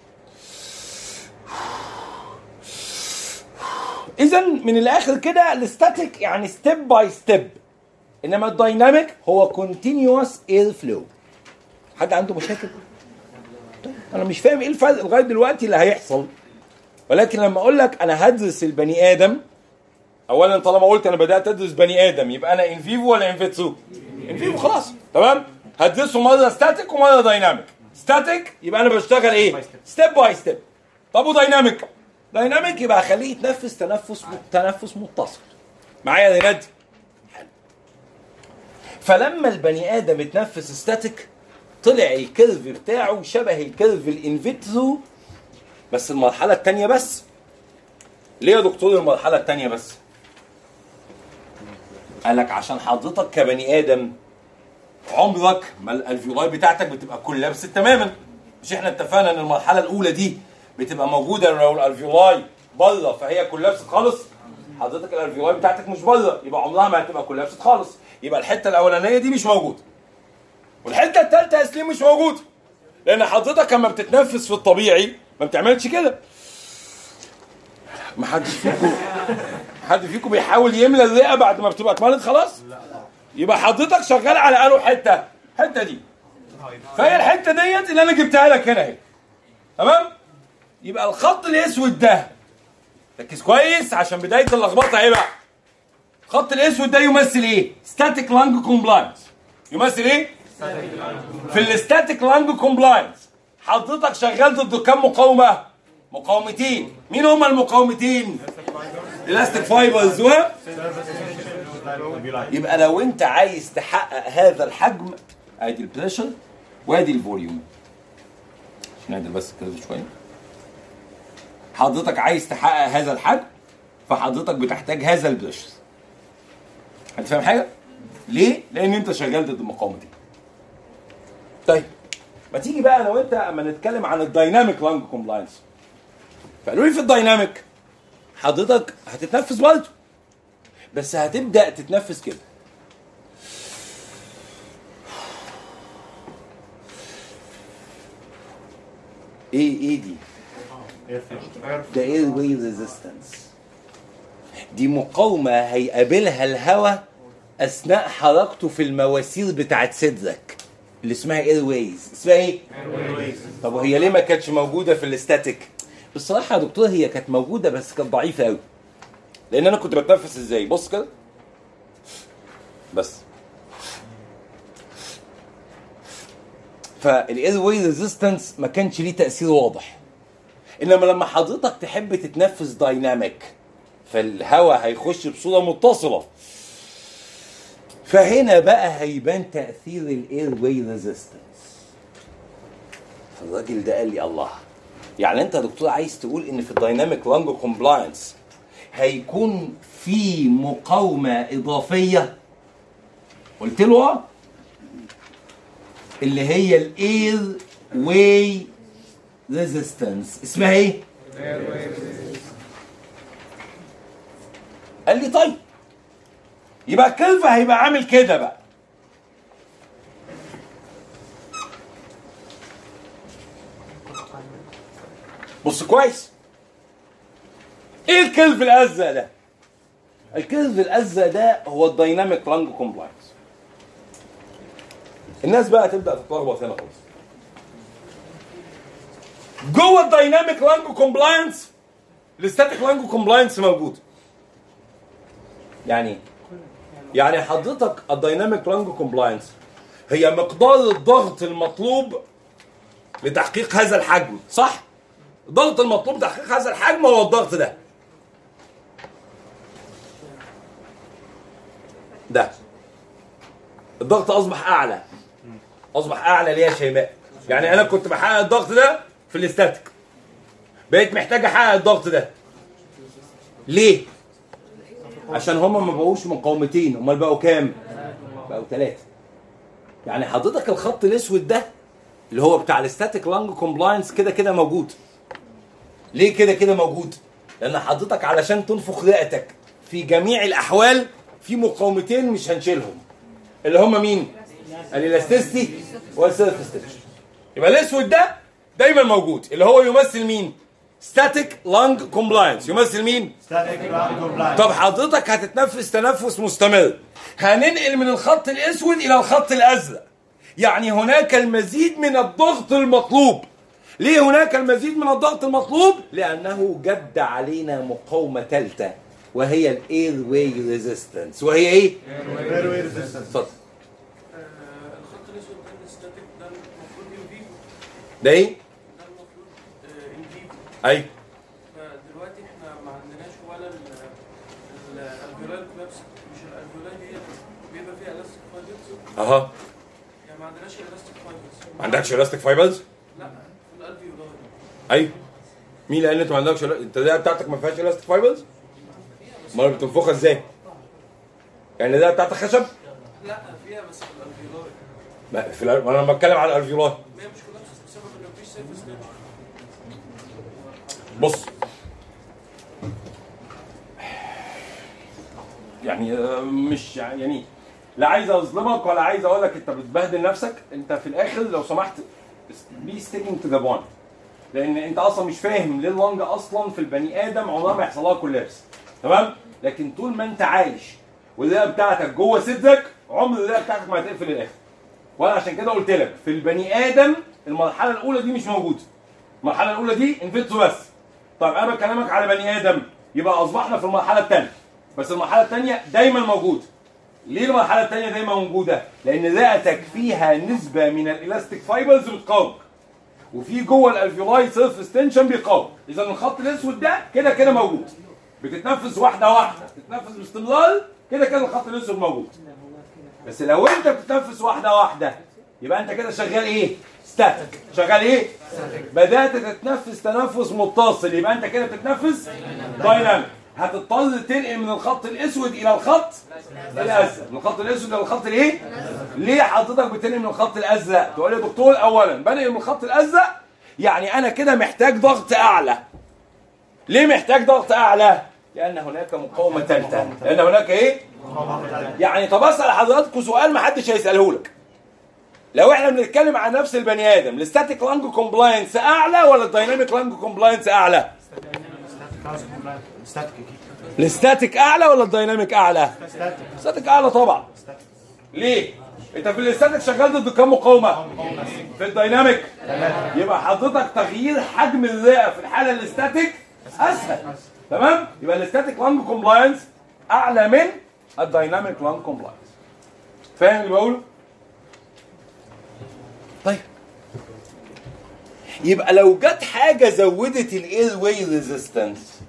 اذا من الاخر كده الستاتيك يعني ستيب باي ستيب، انما الدايناميك هو كونتينيوس اير فلو. حد عنده مشاكل؟ طيب انا مش فاهم ايه الفرق لغايه دلوقتي اللي هيحصل، ولكن لما اقول لك انا هدرس البني ادم، اولا طالما قلت انا بدات ادرس بني ادم يبقى انا ان فيفو ولا ان فيتسو؟ ان فيفو خلاص تمام. هدرسه مره ستاتيك ومره دايناميك. ستاتيك يبقى انا بشتغل ايه؟ ستيب باي ستيب. طب ودايناميك؟ دايناميك يبقى اخليه يتنفس تنفس تنفس متصل. معايا يا ريناد؟ حلو. فلما البني ادم اتنفس ستاتيك طلع الكيرف بتاعه شبه الكيرف الانفيترو بس المرحله الثانيه بس. ليه يا دكتور المرحله الثانيه بس؟ قال لك عشان حضرتك كبني ادم عمرك ما الالفيولاي بتاعتك بتبقى كولابس تماما. مش احنا اتفقنا ان المرحله الاولى دي بتبقى موجوده لو الالفيولاي بره فهي كولابس خالص. حضرتك الالفيولاي بتاعتك مش بره يبقى عمرها ما هتبقى كولابس خالص. يبقى الحته الاولانيه دي مش موجوده والحته الثالثه يا سليم مش موجوده، لان حضرتك لما بتتنفس في الطبيعي ما بتعملش كده. ما حدش فيكم حد فيكم بيحاول يملى الرئه بعد ما بتبقى اتملت خلاص؟ يبقى حضرتك شغال على انه حته الحته دي، فهي الحته ديت اللي انا جبتها لك هنا اهي. تمام؟ يبقى الخط الاسود ده ركز كويس عشان بدايه اللخبطه اهي بقى. الخط الاسود ده يمثل ايه؟ ستاتيك لانج كومبلاينس. يمثل ايه؟ في الستاتيك لانج كومبلاينس حضرتك شغال ضد كم مقاومه؟ مقاومتين. مين هما المقاومتين؟ الاستيك فايبرز و يبقى لو انت عايز تحقق هذا الحجم ادي البريشر وادي الفوليوم. نعدل بس كده شويه. حضرتك عايز تحقق هذا الحجم فحضرتك بتحتاج هذا البريشر. هتفهم حاجه؟ ليه؟ لان انت شغال ضد مقاومتين. طيب ما تيجي بقى لو انت اما نتكلم عن الدايناميك لانج كومبلاينس. فقالوا لي في الدايناميك حضرتك هتتنفس برضه بس هتبدا تتنفس كده. ايه ايه دي؟ ده اير واي ريزيستنس. دي مقاومه هيقابلها الهواء اثناء حركته في المواسير بتاعت صدرك اللي اسمها اير ويز. اسمها ايه؟ طب وهي ليه ما كانتش موجوده في الاستاتيك؟ بصراحه يا دكتور هي كانت موجوده بس كانت ضعيفه قوي. لان انا كنت بتنفس ازاي؟ بص كده بس. فالاير واي ريزيستنس ما كانش ليه تاثير واضح. انما لما حضرتك تحب تتنفس دايناميك فالهواء هيخش بصوره متصله، فهنا بقى هيبان تاثير الاير واي ريزيستنس. الراجل ده قال لي الله، يعني انت يا دكتور عايز تقول ان في الدايناميك لانج كومبلاينس هيكون في مقاومه اضافيه؟ قلت له اه، اللي هي الاير واي ريزيستنس. اسمها ايه؟ قال لي طيب يبقى الكلف هيبقى عامل كده بقى. بص كويس، ايه الكلف الازرق ده؟ الكلف الازرق ده هو الدايناميك لانج كومبلاينس. الناس بقى تبدا تتلخبط هنا خالص. جوه الدايناميك لانج كومبلاينس الاستاتيك لانج كومبلاينس موجود. يعني يعني حضرتك الدايناميك لانج كومبلاينس هي مقدار الضغط المطلوب لتحقيق هذا الحجم، صح؟ الضغط المطلوب لتحقيق هذا الحجم هو الضغط ده. ده الضغط اصبح اعلى، اصبح اعلى ليه يا شيماء؟ يعني انا كنت بحقق الضغط ده في الاستاتيك، بقيت محتاج احقق الضغط ده. ليه؟ عشان هما ما بقوش مقاومتين، امال بقوا كام؟ بقوا ثلاثه. يعني حضرتك الخط الاسود ده اللي هو بتاع الاستاتيك لانج كومبلاينس كده كده موجود. ليه كده كده موجود؟ لان حضرتك علشان تنفخ رئتك في جميع الاحوال في مقاومتين مش هنشيلهم، اللي هما مين؟ الالاستيستي والسيلف ستيتش. يبقى الاسود ده دايما موجود، اللي هو يمثل مين؟ ستاتيك لانج كومبلاينس. يمثل مين؟ ستاتيك لانج كومبلاينس. طب حضرتك هتتنفس تنفس مستمر، هننقل من الخط الاسود الى الخط الازرق. يعني هناك المزيد من الضغط المطلوب. ليه هناك المزيد من الضغط المطلوب؟ لانه جد علينا مقاومه ثالثه وهي الاير واي ريزيستنس. وهي ايه؟ اير واي ريزيستنس. اتفضل. الخط الاسود ده الاستاتيك ده المفروض انفيفو. ده ايه؟ ده المفروض انفيفو. ايوه. فدلوقتي احنا ما عندناش ولا الالفيولار كلابس، مش الالفيولار هي بيبقى فيها الاستيك فايبرز. اها. يعني ما عندناش الاستيك فايبرز. ما عندكش الاستيك فايبرز؟ لا، في الالفيولار. ايوه. مين اللي قال ان انت ما عندكش؟ انت الرئه بتاعتك ما فيهاش الاستيك فايبرز؟ امال بتنفخها ازاي؟ يعني الرئه بتاعتك خشب؟ لا فيها بس في الالفيولار. ما في الأل... انا لما بتكلم على الالفيولار. هي مش كلها بسبب ان مفيش سيلف ستيتش. بص يعني مش يعني لا عايز اظلمك ولا عايز اقول لك انت بتبهدل نفسك. انت في الاخر لو سمحت بي ستيكينج تو ذا بوينت، لان انت اصلا مش فاهم ليه اللنج اصلا في البني ادم عمرها ما يحصل لها كولابس، تمام؟ لكن طول ما انت عايش والرئه بتاعتك جوه صدرك عمر الرئه بتاعتك ما هتقفل للاخر. وانا عشان كده قلت لك في البني ادم المرحله الاولى دي مش موجوده. المرحله الاولى دي انفيترو بس. طيب انا بكلمك على بني ادم، يبقى اصبحنا في المرحله الثانيه. بس المرحله الثانيه دايما موجوده. ليه المرحله الثانيه دايما موجوده؟ لان رئتك فيها نسبه من الالاستيك فايبرز بتقاوم، وفي جوه الالفيولاي سيلف ستنشن بيقاوم. اذا الخط الاسود ده كده كده موجود. بتتنفس واحده واحده، تتنفس باستمرار، كده كده الخط الاسود موجود. بس لو انت بتتنفس واحده واحده يبقى انت كده شغال ايه؟ ستاتيك. شغال ايه؟ بدات تتنفس تنفس متصل، يبقى انت كده بتتنفس دايناميك. هتضطر تنقل من الخط الاسود الى الخط الازرق. من الخط الاسود الى الخط الايه؟ ليه حضرتك بتنقل من الخط الازرق؟ تقول لي يا دكتور اولا بنقل من الخط الازرق يعني انا كده محتاج ضغط اعلى. ليه محتاج ضغط اعلى؟ لان هناك مقاومه ثالثه. لان هناك ايه؟ يعني طب اسال حضراتكم سؤال ما حدش هيساله لك. لو احنا بنتكلم عن نفس البني ادم، الستاتيك لانج كومبلاينس اعلى ولا الدايناميك لانج كومبلاينس اعلى؟ الستاتيك اعلى ولا الدايناميك اعلى؟ الستاتيك اعلى طبعا. ليه؟ انت في الاستاتيك شغال ضد كام مقاومه؟ في الدايناميك يبقى حضرتك تغيير حجم الرئه في الحاله الاستاتيك اسهل. تمام؟ يبقى الاستاتيك لانج كومبلاينس اعلى من الدايناميك لانج كومبلاينس. فاهم اللي بقوله؟ طيب يبقى لو جت حاجه زودت الاير واي ريزيستنس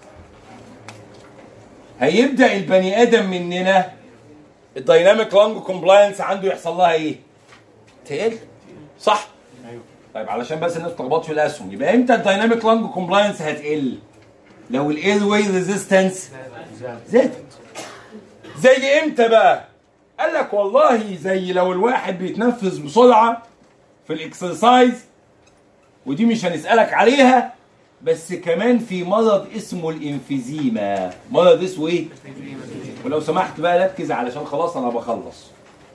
هيبدا البني ادم مننا الدايناميك لانج كومبلاينس عنده يحصل لها ايه؟ تقل. صح؟ ايوه. طيب علشان بس الناس تلخبطش في الاسهم، يبقى امتى الدايناميك لانج كومبلاينس هتقل؟ لو الاير واي ريزيستنس زادت. زي امتى بقى؟ قال لك والله زي لو الواحد بيتنفس بسرعه في الاكسرسايز، ودي مش هنسالك عليها، بس كمان في مرض اسمه الانفيزيما. مرض اسمه ايه؟ ولو سمحت بقى ركز علشان خلاص انا بخلص.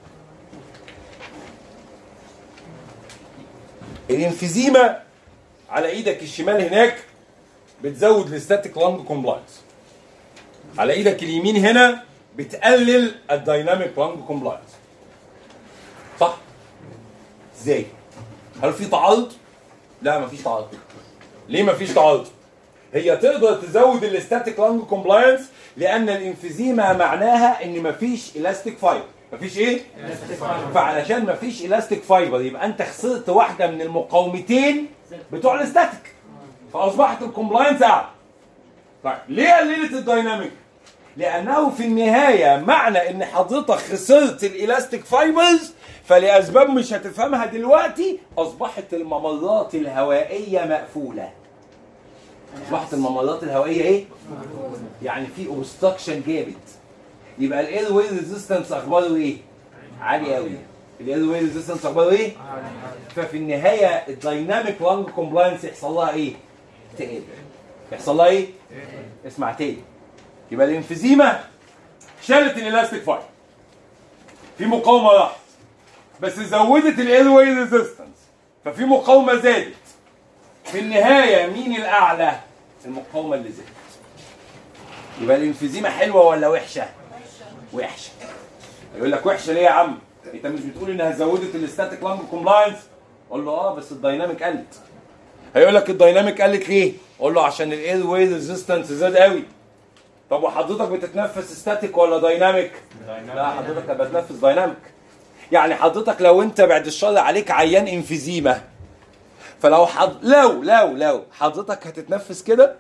الانفيزيما على ايدك الشمال هناك بتزود الستاتيك لانج كومبلاينس، على ايدك اليمين هنا بتقلل الدايناميك لانج كومبلاينس. صح؟ ازاي؟ هل في تعارض؟ لا مفيش تعارض. ليه مفيش تعارض؟ هي تقدر تزود الاستاتيك لانج كومبلاينس لان الانفيزيما معناها ان مفيش الاستيك فايبر. مفيش ايه؟ فعلشان مفيش الاستيك فايبر يبقى انت خسرت واحده من المقاومتين بتوع الاستاتيك، فاصبحت الكومبلاينس اعلى. طيب ليه قللت الدايناميك؟ لانه في النهايه معنى ان حضرتك خسرت الالاستيك فايبرز فلاسباب مش هتفهمها دلوقتي اصبحت الممرات الهوائيه مقفوله. اصبحت الممرات الهوائيه ايه؟ يعني في اوبستراكشن جامد. يبقى الاير واي ريزيستنس اخباره ايه؟ عالي قوي. الاير واي ريزيستنس اخباره ايه؟ ففي النهايه الدايناميك لانج كومبلاينس يحصل لها ايه؟ تقل. يحصل لها ايه؟ اسمع تاني. يبقى الانفيزيما شالت الالاستيك فايبر، في مقاومه راحت بس زودت الاير واي ريزيستنس، ففي مقاومه زادت. في النهايه مين الاعلى؟ المقاومه اللي زادت. يبقى الانفيزيما حلوه ولا وحشه؟ وحشه. يقول لك وحشه ليه يا عم؟ انت مش بتقول انها زودت الاستاتيك لانج كومبلاينس؟ قول له اه بس الدايناميك قلت. هيقول لك الدايناميك قلت ليه؟ قول له عشان الاير واي ريزيستنس زاد قوي. طب وحضرتك بتتنفس ستاتيك ولا دايناميك؟ لا حضرتك بتنفس دايناميك. يعني حضرتك لو انت بعد الشر عليك عيان انفيزيما، فلو حض... لو لو لو حضرتك هتتنفس كده،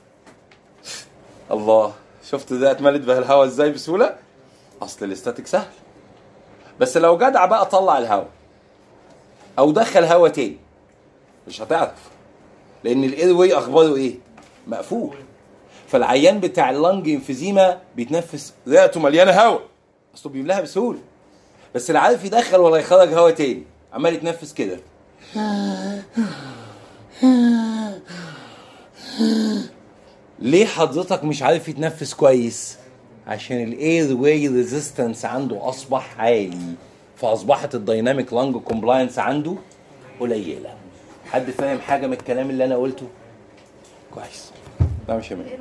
الله شفت ده اتملت بها الهواء ازاي بسهوله؟ اصل الاستاتيك سهل. بس لو جدع بقى طلع الهواء او دخل هواء تاني مش هتعرف، لان الاير واي اخباره ايه؟ مقفول. فالعيان بتاع اللنج انفيزيما بيتنفس رئته مليانه هواء، اصله بيملاها بسهوله، بس لا عارف يدخل ولا يخرج هواء تاني، عمال يتنفس كده. ليه حضرتك مش عارف يتنفس كويس؟ عشان الاير واي ريزيستنس عنده اصبح عالي، فاصبحت الدايناميك لانج كومبلاينس عنده قليله. حد فاهم حاجه من الكلام اللي انا قلته؟ كويس. لا مش همين.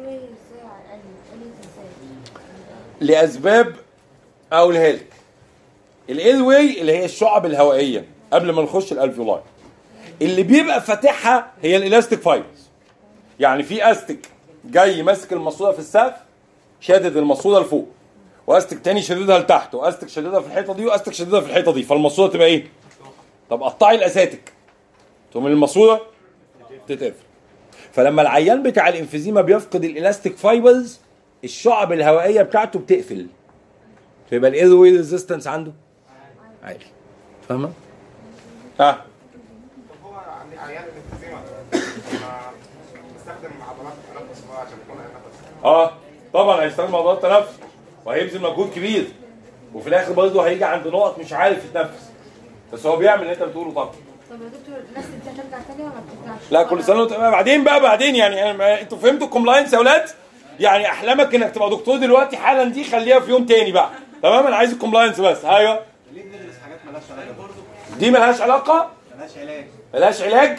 لاسباب اقولها لك. الاير واي اللي هي الشعب الهوائيه قبل ما نخش الالفيولاي اللي بيبقى فاتحها هي الالاستيك فايبرز. يعني في استيك جاي ماسك الماسوره في السقف شادد الماسوره لفوق، واستيك تاني شددها لتحت، واستيك شددها في الحيطه دي، واستيك شددها في الحيطه دي، فالماسوره تبقى ايه؟ طب قطعي الاساتيك تقوم الماسوره تتقفل. فلما العيان بتاع الانفيزيما بيفقد الالاستيك فايبرز الشعب الهوائيه بتاعته بتقفل، فيبقى الاير واي ريزيستنس عنده عالي. فاهمه؟ اه طب هو عيان الانفيزيما بيستخدم عضلات التنفس عشان يكون النفس؟ اه طبعا هيستخدم عضلات التنفس وهيبذل مجهود كبير، وفي الاخر برضه هيجي عند نقط مش عارف يتنفس، بس هو بيعمل اللي انت بتقوله طبعا. طب يا دكتور الناس دي هترجع تاني ولا ما بترجعش؟ لا كل سنه وانت بعدين بقى بعدين يعني أنا... انتوا فهمتوا الكومبلاينس يا اولاد؟ يعني احلامك انك تبقى دكتور دلوقتي حالا دي خليها في يوم تاني بقى، تمام؟ انا عايز الكومبلاينس بس. ايوه ليه بندرس حاجات مالهاش علاقه؟ دي ملهاش علاقه؟ مالهاش علاج. ملهاش علاج؟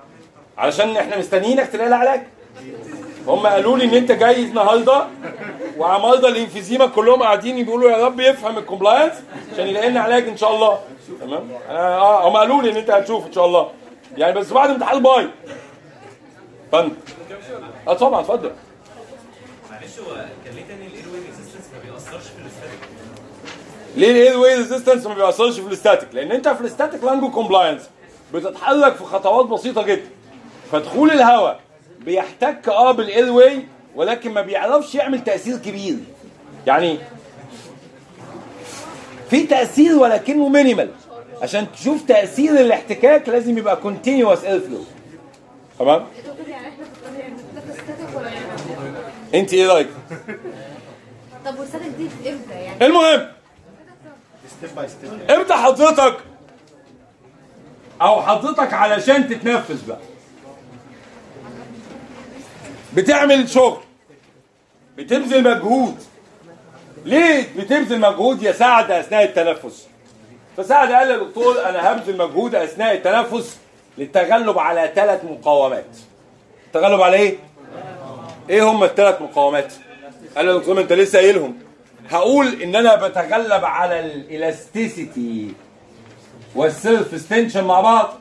علشان احنا مستنيينك تلاقي لها علاج. هم قالوا لي ان انت جاي النهارده ومرضى الانفيزيما كلهم قاعدين بيقولوا يا رب يفهم الكومبلاينس عشان يلاقي لنا علاج ان شاء الله. تمام. انا اه هم قالوا لي ان انت هتشوف ان شاء الله يعني، بس بعد امتحان الباي. فن اه طبعا اتفضل. معلش هو كان ليه تاني الاير واي ريزيستنس ما بيأثرش في الاستاتيك؟ ليه الاير واي ريزيستنس ما بيأثرش في الاستاتيك؟ لان انت في الاستاتيك لانجو كومبلاينس بتتحرك في خطوات بسيطه جدا، فدخول الهواء بيحتك اه بالاير واي ولكن ما بيعرفش يعمل تأثير كبير. يعني في تأثير ولكنه مينيمال. عشان تشوف تأثير الاحتكاك لازم يبقى كونتينيوس اير فلو. تمام؟ يعني احنا في الستاتيك ولا يعني؟ انت ايه رايك؟ طب والستاتيك دي امتى يعني؟ المهم ستيب باي ستيب. امتى حضرتك او حضرتك علشان تتنفس بقى بتعمل شغل، بتبذل مجهود. ليه بتبذل مجهود يا سعد اثناء التنفس؟ فسعد قال يا دكتور انا هبذل مجهود اثناء التنفس للتغلب على ثلاث مقاومات. التغلب على ايه؟ ايه هم الثلاث مقاومات؟ قال يا دكتور انت لسه قايلهم. هقول ان انا بتغلب على الالاستيسيتي والسيلف تنشن مع بعض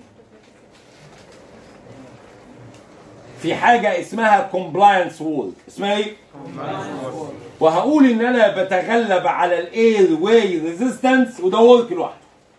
في حاجه اسمها كومبلاينس وول. اسمها ايه؟ وهقول ان انا بتغلب على الاير واي ريزيستنس وده ورك لوحده.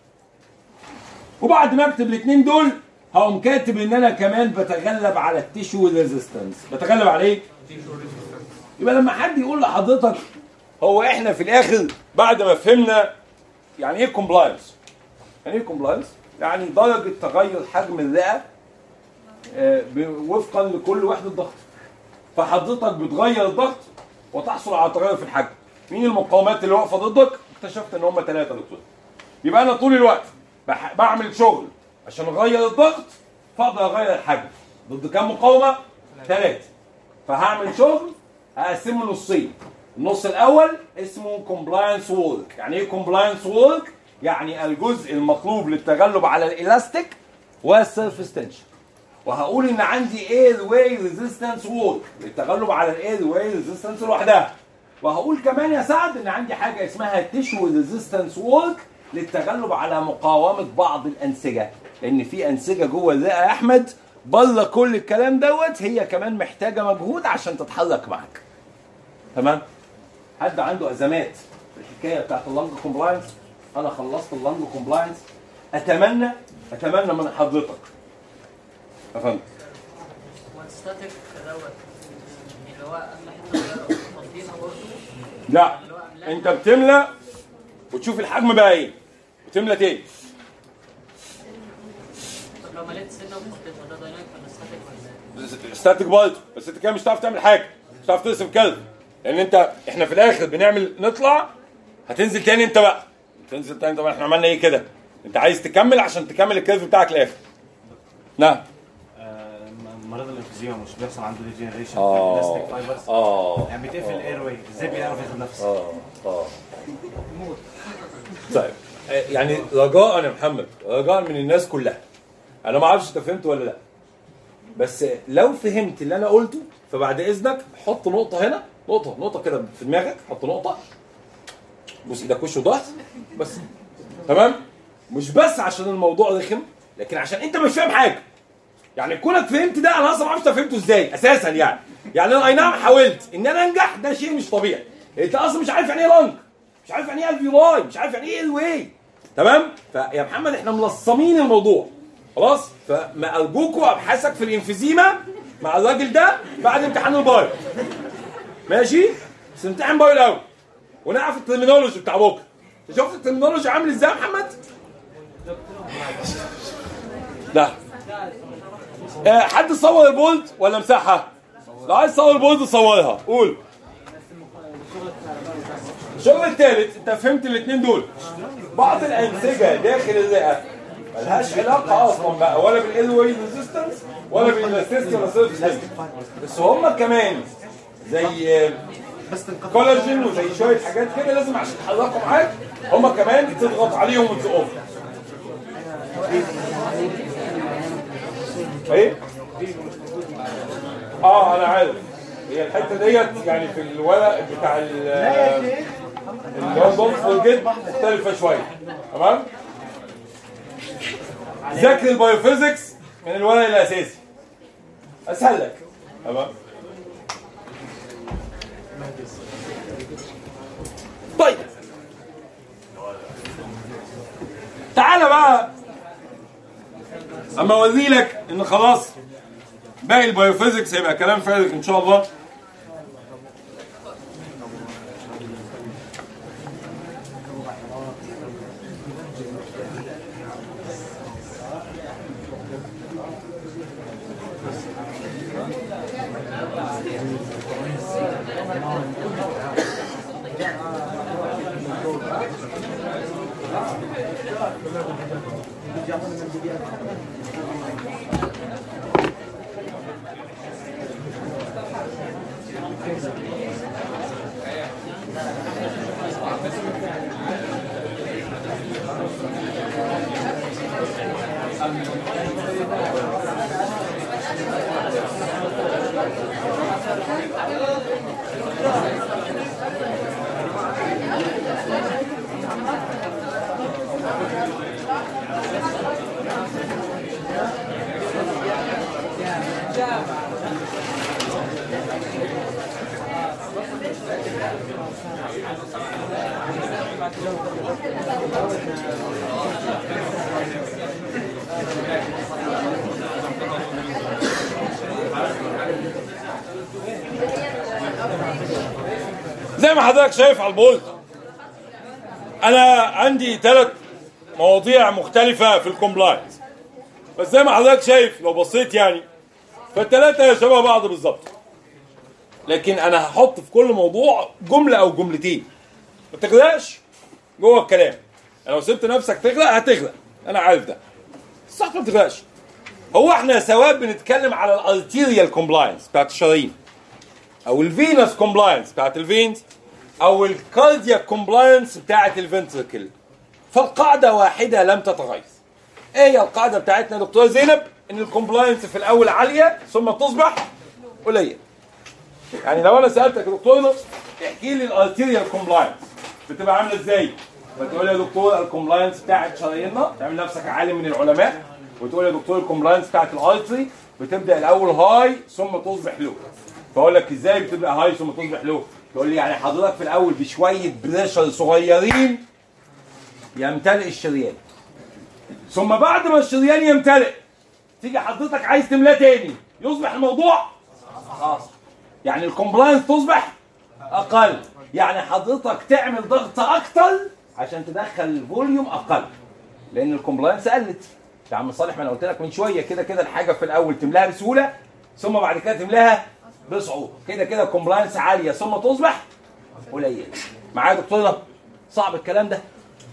وبعد ما اكتب الاثنين دول هقوم كاتب ان انا كمان بتغلب على التيشو ريزيستنس. بتغلب على ايه؟ يبقى لما حد يقول لحضرتك هو احنا في الاخر بعد ما فهمنا يعني ايه كومبلاينس؟ يعني ايه كومبلاينس؟ يعني درجه تغير حجم الرئه آه وفقا لكل وحده ضغط. فحضرتك بتغير الضغط وتحصل على تغير في الحجم. مين المقاومات اللي واقفه ضدك؟ اكتشفت ان هم ثلاثه دكتور. يبقى انا طول الوقت بعمل شغل عشان اغير الضغط فاقدر اغير الحجم. ضد كام مقاومه؟ ثلاثه. فهعمل شغل هقسمه نصين. النص الاول اسمه كومبلاينس وورك. يعني ايه كومبلاينس وورك؟ يعني الجزء المطلوب للتغلب على الالاستيك والسيرفيس تنشن. وهقول ان عندي اير واي ريزيستنس وورك للتغلب على الاير واي ريزيستنس لوحدها. وهقول كمان يا سعد ان عندي حاجه اسمها تيشو ريزيستنس وورك للتغلب على مقاومه بعض الانسجه. لان في انسجه جوه الرئه يا احمد بره كل الكلام دوت هي كمان محتاجه مجهود عشان تتحرك معاك. تمام؟ حد عنده ازمات في الحكايه بتاعت اللانج كومبلاينس؟ انا خلصت اللانج كومبلاينس. اتمنى اتمنى من حضرتك افهم والستاتيك دوت اللي هو احنا حاطينها برضه. لا انت بتملى وتشوف الحجم بقى ايه وتملى تاني. طب لو مليت سنه وحطيتها ده دايناميك ولا ستاتيك ولا ايه؟ ستاتيك برضه، بس انت كده مش هتعرف تعمل حاجه، مش هتعرف ترسم كلب. لان انت احنا في الاخر بنعمل نطلع هتنزل تاني انت بقى. تنزل تاني طبعا احنا عملنا ايه كده؟ انت عايز تكمل عشان تكمل الكيرف بتاعك الاخر. نعم. مرض الانفيزيما مش بيحصل عنده ديجنريشن في اه الاستيك فايبرز؟ اه يعني بتقفل الاير واي، ازاي بيعرف ياخد نفس؟ اه اه طيب يعني رجاء يا محمد، رجاء من الناس كلها، انا ما اعرفش انت فهمت ولا لا، بس لو فهمت اللي انا قلته فبعد اذنك حط نقطه هنا، نقطه نقطه كده في دماغك، حط نقطه، بص ايدك وش وضهر بس. تمام؟ مش بس عشان الموضوع رخم، لكن عشان انت مش فاهم حاجه. يعني كونك فهمت ده انا اصلا ما اعرفش فهمته ازاي اساسا. يعني يعني انا اي نعم حاولت ان انا انجح، ده شيء مش طبيعي. انت اصلا مش عارف يعني ايه لانج، مش عارف يعني ايه الفيواي، مش عارف يعني ايه الواي. تمام؟ فيا محمد احنا ملصمين الموضوع خلاص. فما ارجوكوا ابحاثك في الانفيزيما مع الراجل ده بعد امتحان البايو. ماشي؟ بس امتحان بايو الاول ونعرف الترمينولوجي بتاع بكره. شفت الترمينولوجي عامل ازاي يا محمد؟ لا آه حد صور البولد ولا مساحه؟ لو عايز تصور البولد صورها. قول. الشغل الثالث انت فهمت الاثنين دول. بعض الانسجه داخل الرئه ملهاش علاقه اصلا بقى ولا بالاير واي ريزيستنس ولا بالالاستيستي ولا سيرفيس، بس هم كمان زي كولاجين وزي شويه حاجات كده لازم عشان يتحركوا معاك هم كمان تضغط عليهم وتزقهم. ايه؟ اه انا عارف هي الحته ديت يعني في الورق بتاع ال- اللي هو البوكس والجد مختلفه شويه. تمام؟ ذاكر البايوفيزكس من الورق الاساسي اسهل لك. تمام؟ طيب تعالى بقى اما اوري لك ان خلاص باقي البايوفيزكس هيبقى كلام فارغ ان شاء الله. زي ما حضرتك شايف على البولد انا عندي ثلاث مواضيع مختلفة في الكومبلاينس، بس زي ما حضرتك شايف لو بصيت يعني فالثلاثة شبه بعض بالظبط، لكن انا هحط في كل موضوع جملة او جملتين ما تغرقش جوه الكلام. لو سبت نفسك تغرق هتغرق، انا عارف ده، صح ما تغرقش. هو احنا سواء بنتكلم على الارتيريال كومبلاينس بتاعت الشرايين او الفينس كومبلاينس بتاعت الفينز او الكاردياك كومبلاينس بتاعت الفنتركل، فالقاعده واحده لم تتغير. ايه هي القاعده بتاعتنا يا دكتوره زينب؟ ان الكومبلاينس في الاول عاليه ثم تصبح قليله. يعني لو انا سالتك يا دكتوره احكي لي الارتيريال كومبلاينس بتبقى عامله ازاي؟ فتقول لي يا دكتور الكومبلاينس بتاعت شراييننا، تعمل نفسك عالم من العلماء وتقول يا دكتور الكومبلاينس بتاعت الارتري بتبدا الاول هاي ثم تصبح لو. فاقول لك ازاي بتبدا هاي ثم تصبح لو؟ تقول لي يعني حضرتك في الاول بشويه بريشر صغيرين يمتلئ الشريان، ثم بعد ما الشريان يمتلئ تيجي حضرتك عايز تملاه تاني يصبح الموضوع خلاص، يعني الكومبلاينس تصبح اقل، يعني حضرتك تعمل ضغط اكتر عشان تدخل الفوليوم اقل لان الكومبلاينس قلت. يا عم صالح ما انا قلت لك من شويه كده كده الحاجه في الاول تملاها بسهوله ثم بعد كده تملاها بصعوبه، كده كده الكومبلاينس عاليه ثم تصبح قليله. معايا يا دكتوره؟ صعب الكلام ده.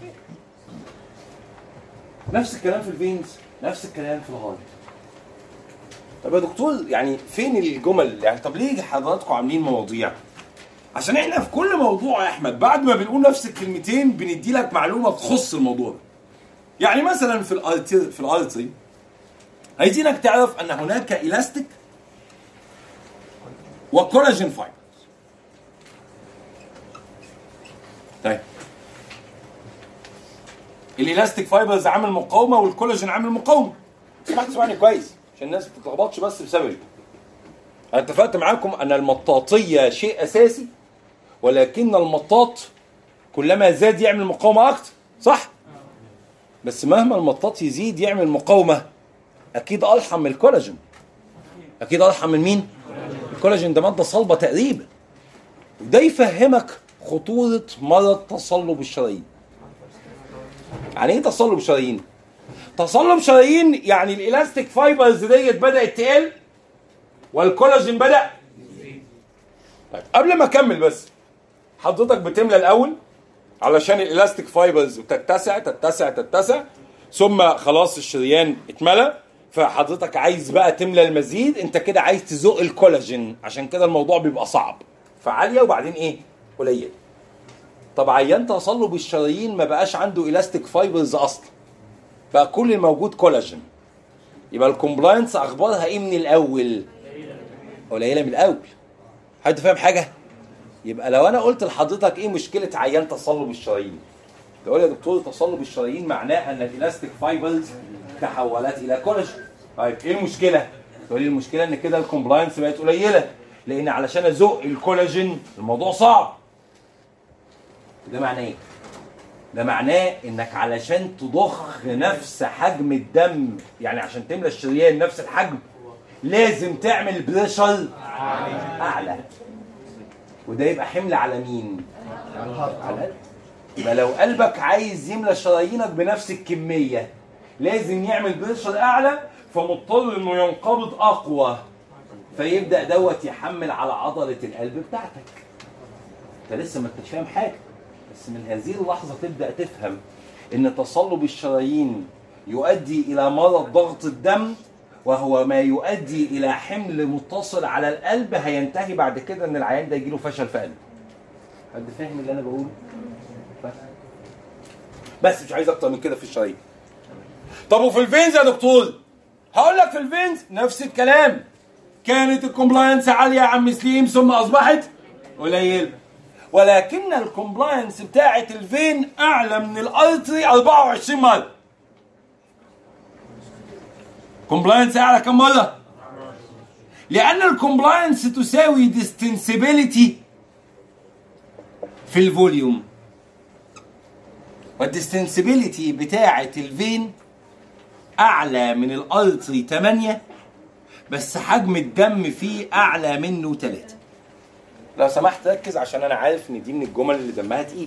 نفس الكلام في الفينز، نفس الكلام في الهارت. طب يا دكتور يعني فين الجمل؟ يعني طب ليه حضراتكم عاملين مواضيع؟ عشان احنا في كل موضوع يا احمد بعد ما بنقول نفس الكلمتين بندي لك معلومه تخص الموضوع ده. يعني مثلا في الارتري في الارتري عايزينك تعرف ان هناك الاستيك وكولاجين فايبرز. طيب الالاستيك فايبرز عامل مقاومه والكولاجين عامل مقاومه. اسمعني اسمعني كويس عشان الناس ما تتلخبطش بس بسبب انا اتفقت معاكم ان المطاطيه شيء اساسي، ولكن المطاط كلما زاد يعمل مقاومه اكتر، صح؟ بس مهما المطاط يزيد يعمل مقاومه اكيد ارحم من الكولاجين. اكيد ارحم من مين؟ الكولاجين ده ماده صلبه تقريبا. وده يفهمك خطوره مرض تصلب الشرايين. يعني ايه تصلب الشرايين؟ تصلب شرايين يعني الالاستيك فايبرز ديت بدات تقل والكولاجين بدا. طيب قبل ما اكمل بس حضرتك بتملى الاول علشان الالاستيك فايبرز تتسع تتسع تتسع ثم خلاص الشريان اتملى، فحضرتك عايز بقى تملى المزيد، انت كده عايز تزق الكولاجين، عشان كده الموضوع بيبقى صعب، فعاليه وبعدين ايه؟ قليله. طب عيان تصلب الشرايين ما بقاش عنده الاستيك فايبرز اصلا، بقى كل الموجود كولاجين، يبقى الكومبلاينس اخبارها ايه من الاول؟ قليله من الاول. حد فاهم حاجه؟ يبقى لو انا قلت لحضرتك ايه مشكله عيان تصلب الشرايين، تقول يا دكتور تصلب الشرايين معناه ان الالاستيك فايبرز تحولت الى كولاجين. طيب ايه المشكله؟ تقول لي المشكله ان كده الكومبلاينس بقت قليله، لان علشان ازق الكولاجين الموضوع صعب. ده معناه ايه؟ ده معناه انك علشان تضخ نفس حجم الدم، يعني عشان تملى الشريان نفس الحجم لازم تعمل بريشر اعلى، وده يبقى حمل على مين؟ على القلب. يبقى لو قلبك عايز يملى شرايينك بنفس الكميه لازم يعمل بريشر اعلى، فمضطر انه ينقبض اقوى، فيبدا دوت يحمل على عضله القلب بتاعتك. انت لسه ما انتش فاهم حاجه، بس من هذه اللحظه تبدا تفهم ان تصلب الشرايين يؤدي الى مرض ضغط الدم، وهو ما يؤدي الى حمل متصل على القلب هينتهي بعد كده ان العيان ده يجيله فشل في قلبه. حد فاهم اللي انا بقوله؟ بس بس مش عايز اكتر من كده في الشرايين. طب وفي الفينز يا دكتور؟ هقول لك في الفينز نفس الكلام. كانت الكومبلاينس عاليه يا عم سليم ثم اصبحت قليله، ولكن الكومبلاينس بتاعه الفين اعلى من الارتري أربعة وعشرين مره. كومبلاينس اعلى كم مره؟ لان الكومبلاينس تساوي ديستنسبيليتي في الفوليوم، والديستنسبيليتي بتاعه الفين اعلى من الارتري ثمانية، بس حجم الدم فيه اعلى منه ثلاثة. لو سمحت ركز عشان انا عارف ان دي من الجمل اللي دمها تقيل.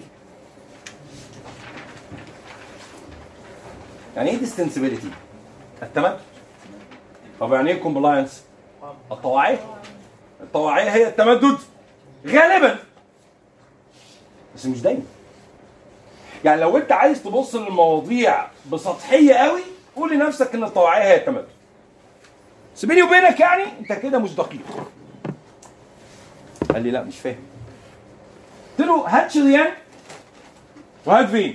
يعني ايه ديستنسبيليتي؟ التمدد. طب يعني ايه كومبلاينس؟ الطواعية. الطواعية هي التمدد غالبا، بس مش دايما. يعني لو انت عايز تبص للمواضيع بسطحية قوي قول لنفسك ان الطواعية هي التمدد. بس بيني وبينك يعني انت كده مش دقيق. قال لي لا مش فاهم. قلت له هات شريان وهات فين،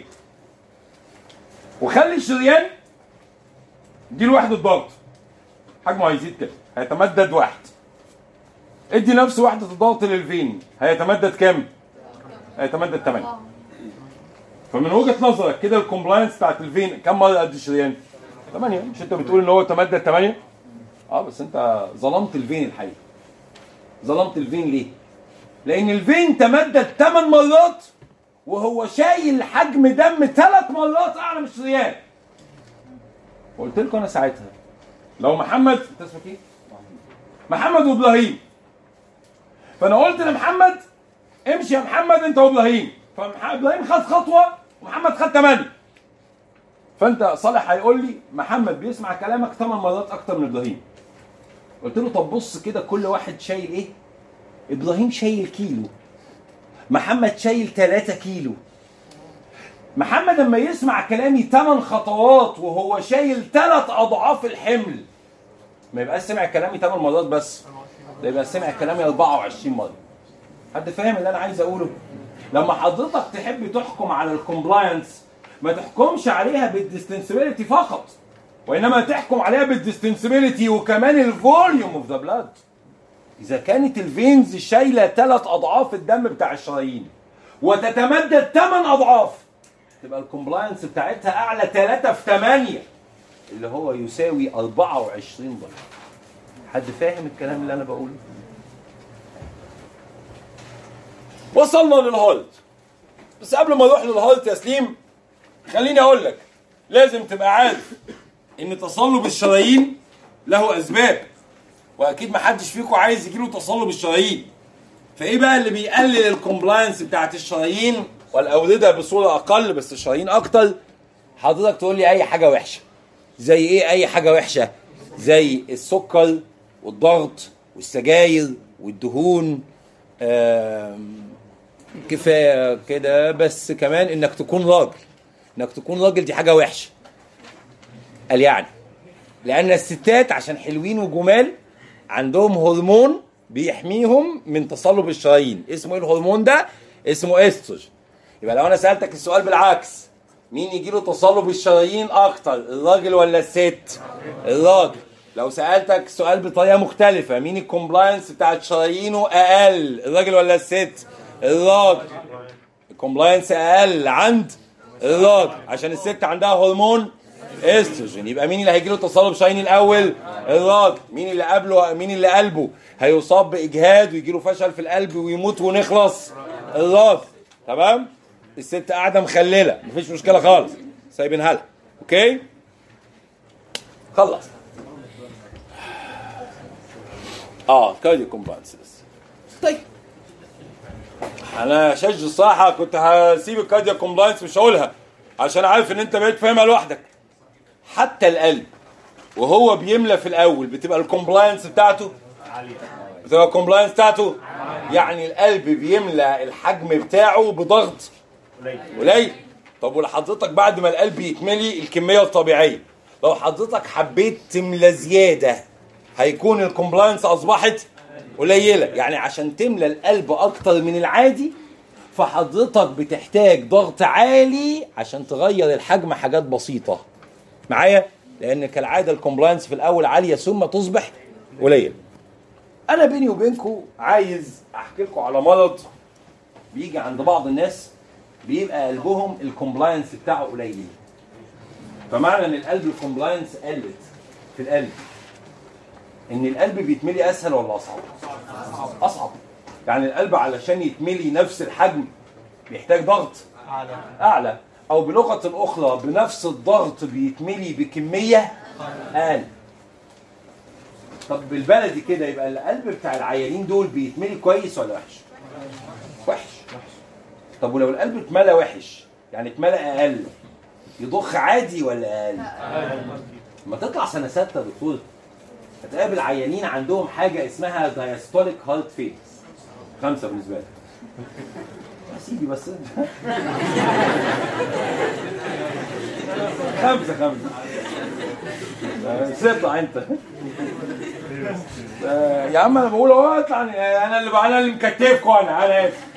وخلي الشريان اديله وحدة ضغط حجمه هيزيد كده هيتمدد واحد. ادي نفس وحدة الضغط للفين هيتمدد كام؟ هيتمدد ثمانية. فمن وجهة نظرك كده الكومبلاينس بتاعت الفين كم مرة قد الشريان؟ ثمانية. مش انت بتقول ان هو تمدد ثمانية؟ اه بس انت ظلمت الفين الحقيقة. ظلمت الفين ليه؟ لان الفين تمدد ثمان مرات وهو شايل حجم دم ثلاث مرات اعلى من الشريان. وقلت لكم انا ساعتها لو محمد، انت اسمك ايه؟ محمد وابراهيم. فانا قلت لمحمد امشي يا محمد انت وابراهيم، فابراهيم خد خطوه ومحمد خد ثمانيه. فانت صالح هيقول لي محمد بيسمع كلامك ثمان مرات اكتر من ابراهيم. قلت له طب بص كده كل واحد شايل ايه؟ ابراهيم شايل كيلو، محمد شايل ثلاثة كيلو. محمد لما يسمع كلامي ثمان خطوات وهو شايل ثلاث اضعاف الحمل ما يبقاش سمع كلامي ثمان مرات بس، ده يبقى سمع كلامي أربعة وعشرين مره. حد فاهم اللي انا عايز اقوله؟ لما حضرتك تحب تحكم على الكومبلاينس ما تحكمش عليها بالديستنسبيليتي فقط، وانما تحكم عليها بالديستنسبيليتي وكمان الفوليوم اوف ذا بلاد. اذا كانت الفينز شايله ثلاث اضعاف الدم بتاع الشرايين وتتمدد ثمان اضعاف تبقى الكومبلاينس بتاعتها اعلى ثلاثة في ثمانية اللي هو يساوي أربعة وعشرين ضعف. حد فاهم الكلام اللي انا بقوله؟ وصلنا للهارت. بس قبل ما نروح للهارت يا سليم خليني اقول لك لازم تبقى عارف ان تصلب الشرايين له اسباب، واكيد ما حدش فيكم عايز يجيله تصلب الشرايين. فايه بقى اللي بيقلل الكومبلاينس بتاعت الشرايين والاورده بصوره اقل بس الشرايين اكتر؟ حضرتك تقول لي اي حاجه وحشه. زي ايه اي حاجه وحشه؟ زي السكر والضغط والسجاير والدهون. كفايه كده. بس كمان انك تكون راجل، انك تكون راجل دي حاجه وحشه. قال يعني لان الستات عشان حلوين وجمال عندهم هرمون بيحميهم من تصلب الشرايين. اسمه ايه الهرمون ده؟ اسمه استروجين. يبقى لو انا سالتك السؤال بالعكس، مين يجي له تصلب الشرايين اكتر، الراجل ولا الست؟ الراجل. لو سالتك السؤال بطريقه مختلفه، مين الكومبلاينس بتاعت شرايينه اقل، الراجل ولا الست؟ الراجل. الكومبلاينس اقل عند الراجل عشان الست عندها هرمون استروجين. يبقى مين اللي هيجي له تصلب شرايين الاول؟ الراجل. مين اللي قبله؟ مين اللي قلبه هيصاب باجهاد ويجي له فشل في القلب ويموت ونخلص؟ الراجل. تمام؟ الست قاعده مخلله، مفيش مشكله خالص، سايبينها لها. اوكي؟ خلص. اه كارديو كومبلاينس. طيب انا شاج الصراحه كنت هسيب الكارديو كومبلاينس مش هقولها عشان عارف ان انت بقيت فاهمها لوحدك. حتى القلب وهو بيملى في الاول بتبقى الكومبلاينس بتاعته عاليه، بتبقى الكومبلاينس بتاعته يعني القلب بيملى الحجم بتاعه بضغط قليل. طب ولحضرتك بعد ما القلب يتملي الكميه الطبيعيه، لو حضرتك حبيت تملى زياده هيكون الكومبلاينس اصبحت قليله. يعني عشان تملى القلب اكتر من العادي فحضرتك بتحتاج ضغط عالي عشان تغير الحجم حاجات بسيطه معايا، لان كالعاده الكومبلاينس في الاول عاليه ثم تصبح قليله. انا بيني وبينكم عايز احكي لكم على مرض بيجي عند بعض الناس بيبقى قلبهم الكومبلاينس بتاعه قليل. فمعنى ان القلب الكومبلاينس قلت في القلب ان القلب بيتملي اسهل ولا اصعب؟ اصعب. يعني القلب علشان يتملي نفس الحجم بيحتاج ضغط اعلى اعلى او بلغه اخرى بنفس الضغط بيتملي بكميه اقل. طب بالبلدي كده يبقى القلب بتاع العيانين دول بيتملي كويس ولا وحش؟ وحش. طب ولو القلب اتملى وحش يعني اتملى اقل يضخ عادي ولا اقل؟ لما تطلع سنه سته يا دكتور هتقابل عيانين عندهم حاجه اسمها دايستوليك هارت فيلز. خمسه بالنسبه لك يا سيدي بس خمسه خمسه سطع انت يا عم. انا بقول اهو اطلع انا اللي انا اللي مكتفكم انا انا اسف.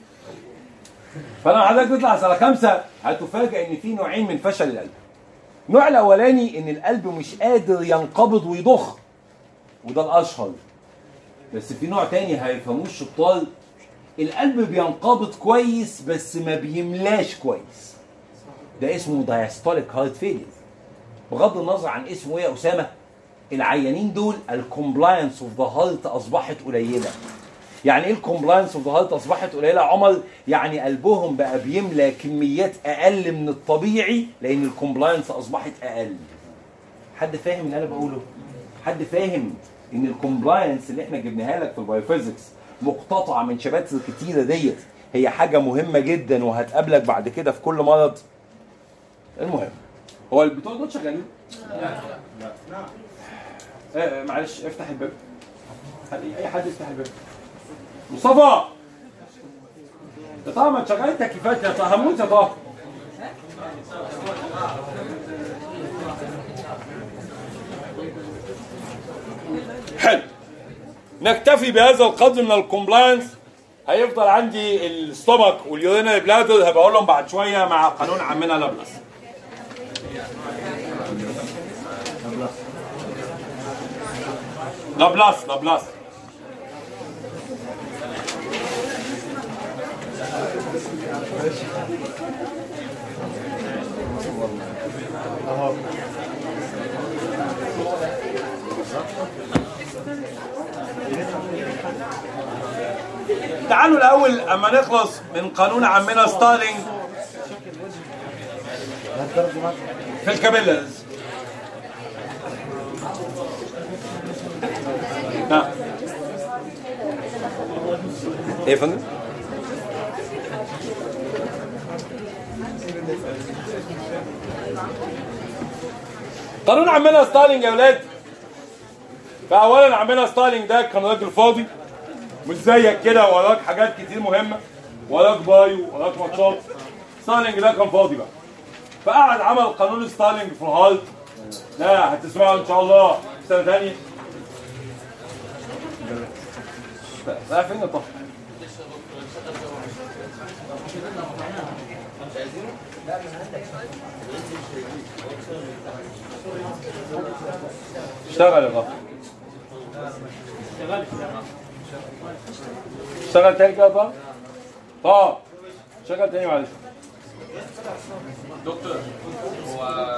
فلما حضرتك تطلع سنه خمسه هتفاجئ ان في نوعين من فشل القلب. النوع الاولاني ان القلب مش قادر ينقبض ويضخ وده الاشهر، بس في نوع تاني هيفهموه الشطار، القلب بينقبض كويس بس ما بيملاش كويس، ده اسمه دايستوليك هارت فيلير. بغض النظر عن اسمه ايه يا اسامه، العيانين دول الكومبلاينس اوف ذا هارت اصبحت قليله. يعني ايه الكومبلاينس اوف ذا هارت اصبحت قليله يا عمر؟ يعني قلبهم بقى بيملى كميات اقل من الطبيعي لان الكومبلاينس اصبحت اقل. حد فاهم اللي انا بقوله؟ حد فاهم ان الكومبلاينس اللي احنا جبناها لك في البايوفيزكس مقتطعه من شباتر كتيره ديت هي حاجه مهمه جدا وهتقابلك بعد كده في كل مرض. المهم هو البتوع دول شغالين؟ لا لا لا معلش افتح الباب، اي حد يفتح الباب. مصطفى يا طه ما تشغل التكييفات يا طه، هموت يا طه. حلو، نكتفي بهذا القدر من الكومبلاينس. هيفضل عندي الستومك واليورينري بلادر هبقى اقول لهم بعد شويه مع قانون عمنا لابلاس. لابلاس لابلاس تعالوا الاول اما نخلص من قانون عمنا ستارلينج في الكابيلرز. نعم ايه يا فندم؟ قانون عمنا ستارلينج يا ولاد. فاولا عمنا ستارلينج ده كان راجل فاضي مش زيك كده وراك حاجات كتير مهمه، وراك بايو وراك ماتشات. ستارلينج ده كان فاضي بقى، فقعد عمل قانون ستارلينج في الهارت. لا هتسمعوا ان شاء الله في سنه ثانيه. رايح فين يا طه؟ اشتغل يا غفر. اشتغل تاني كده طه. طه اشتغل تاني معلش. دكتور هو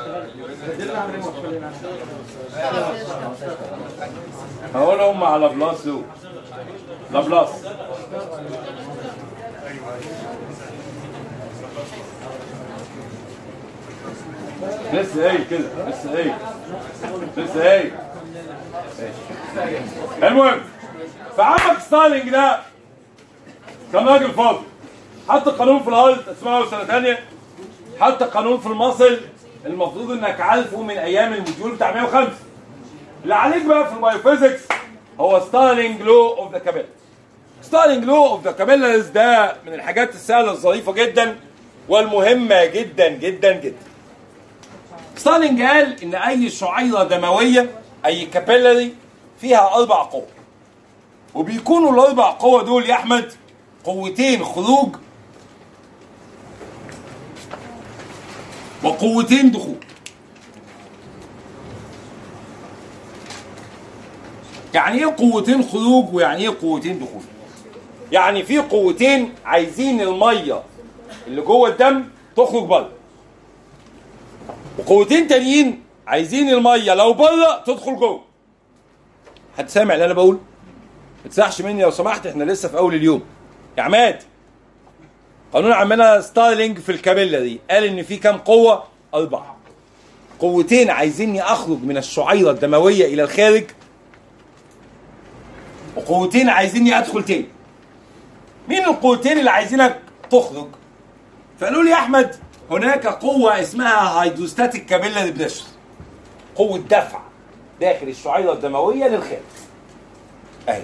هقولهم على بلاس دول. لا بلاس. لسه ايه كده لسه ايه لسه ايه المهم فعمك ستارلينج ده كان راجل فاضي حتى قانون في الهارت اسمعوا سنه ثانيه حتى قانون في المصل المفروض انك عارفه من ايام الموديول بتاع مية وخمسة اللي عليك بقى في البايوفيزكس هو ستارلينج لو اوف ذا كابيلاريز. ستارلينج لو اوف ذا كابيلاريز ده من الحاجات السهله الظريفه جدا والمهمه جدا جدا جدا. ستارلينج قال ان اي شعيره دمويه اي كابيلاري فيها اربع قوى وبيكونوا الاربع قوى دول يا احمد قوتين خروج وقوتين دخول. يعني ايه قوتين خروج ويعني ايه قوتين دخول؟ يعني في قوتين عايزين الميه اللي جوه الدم تخرج بره وقوتين تانيين عايزين الميه لو بره تدخل جوه. حد سامع اللي انا بقول؟ ما تسرحش مني لو سمحت احنا لسه في اول اليوم. يا عماد قانون عمنا ستارلينج في الكابيلاري قال ان في كام قوه؟ اربعه. قوتين عايزيني اخرج من الشعيره الدمويه الى الخارج وقوتين عايزيني ادخل تاني. مين القوتين اللي عايزينك تخرج؟ فقالوا لي يا احمد هناك قوه اسمها هيدروستاتيك كابيلاري بريشر قوه دفع داخل الشعيره الدمويه للخارج اهي.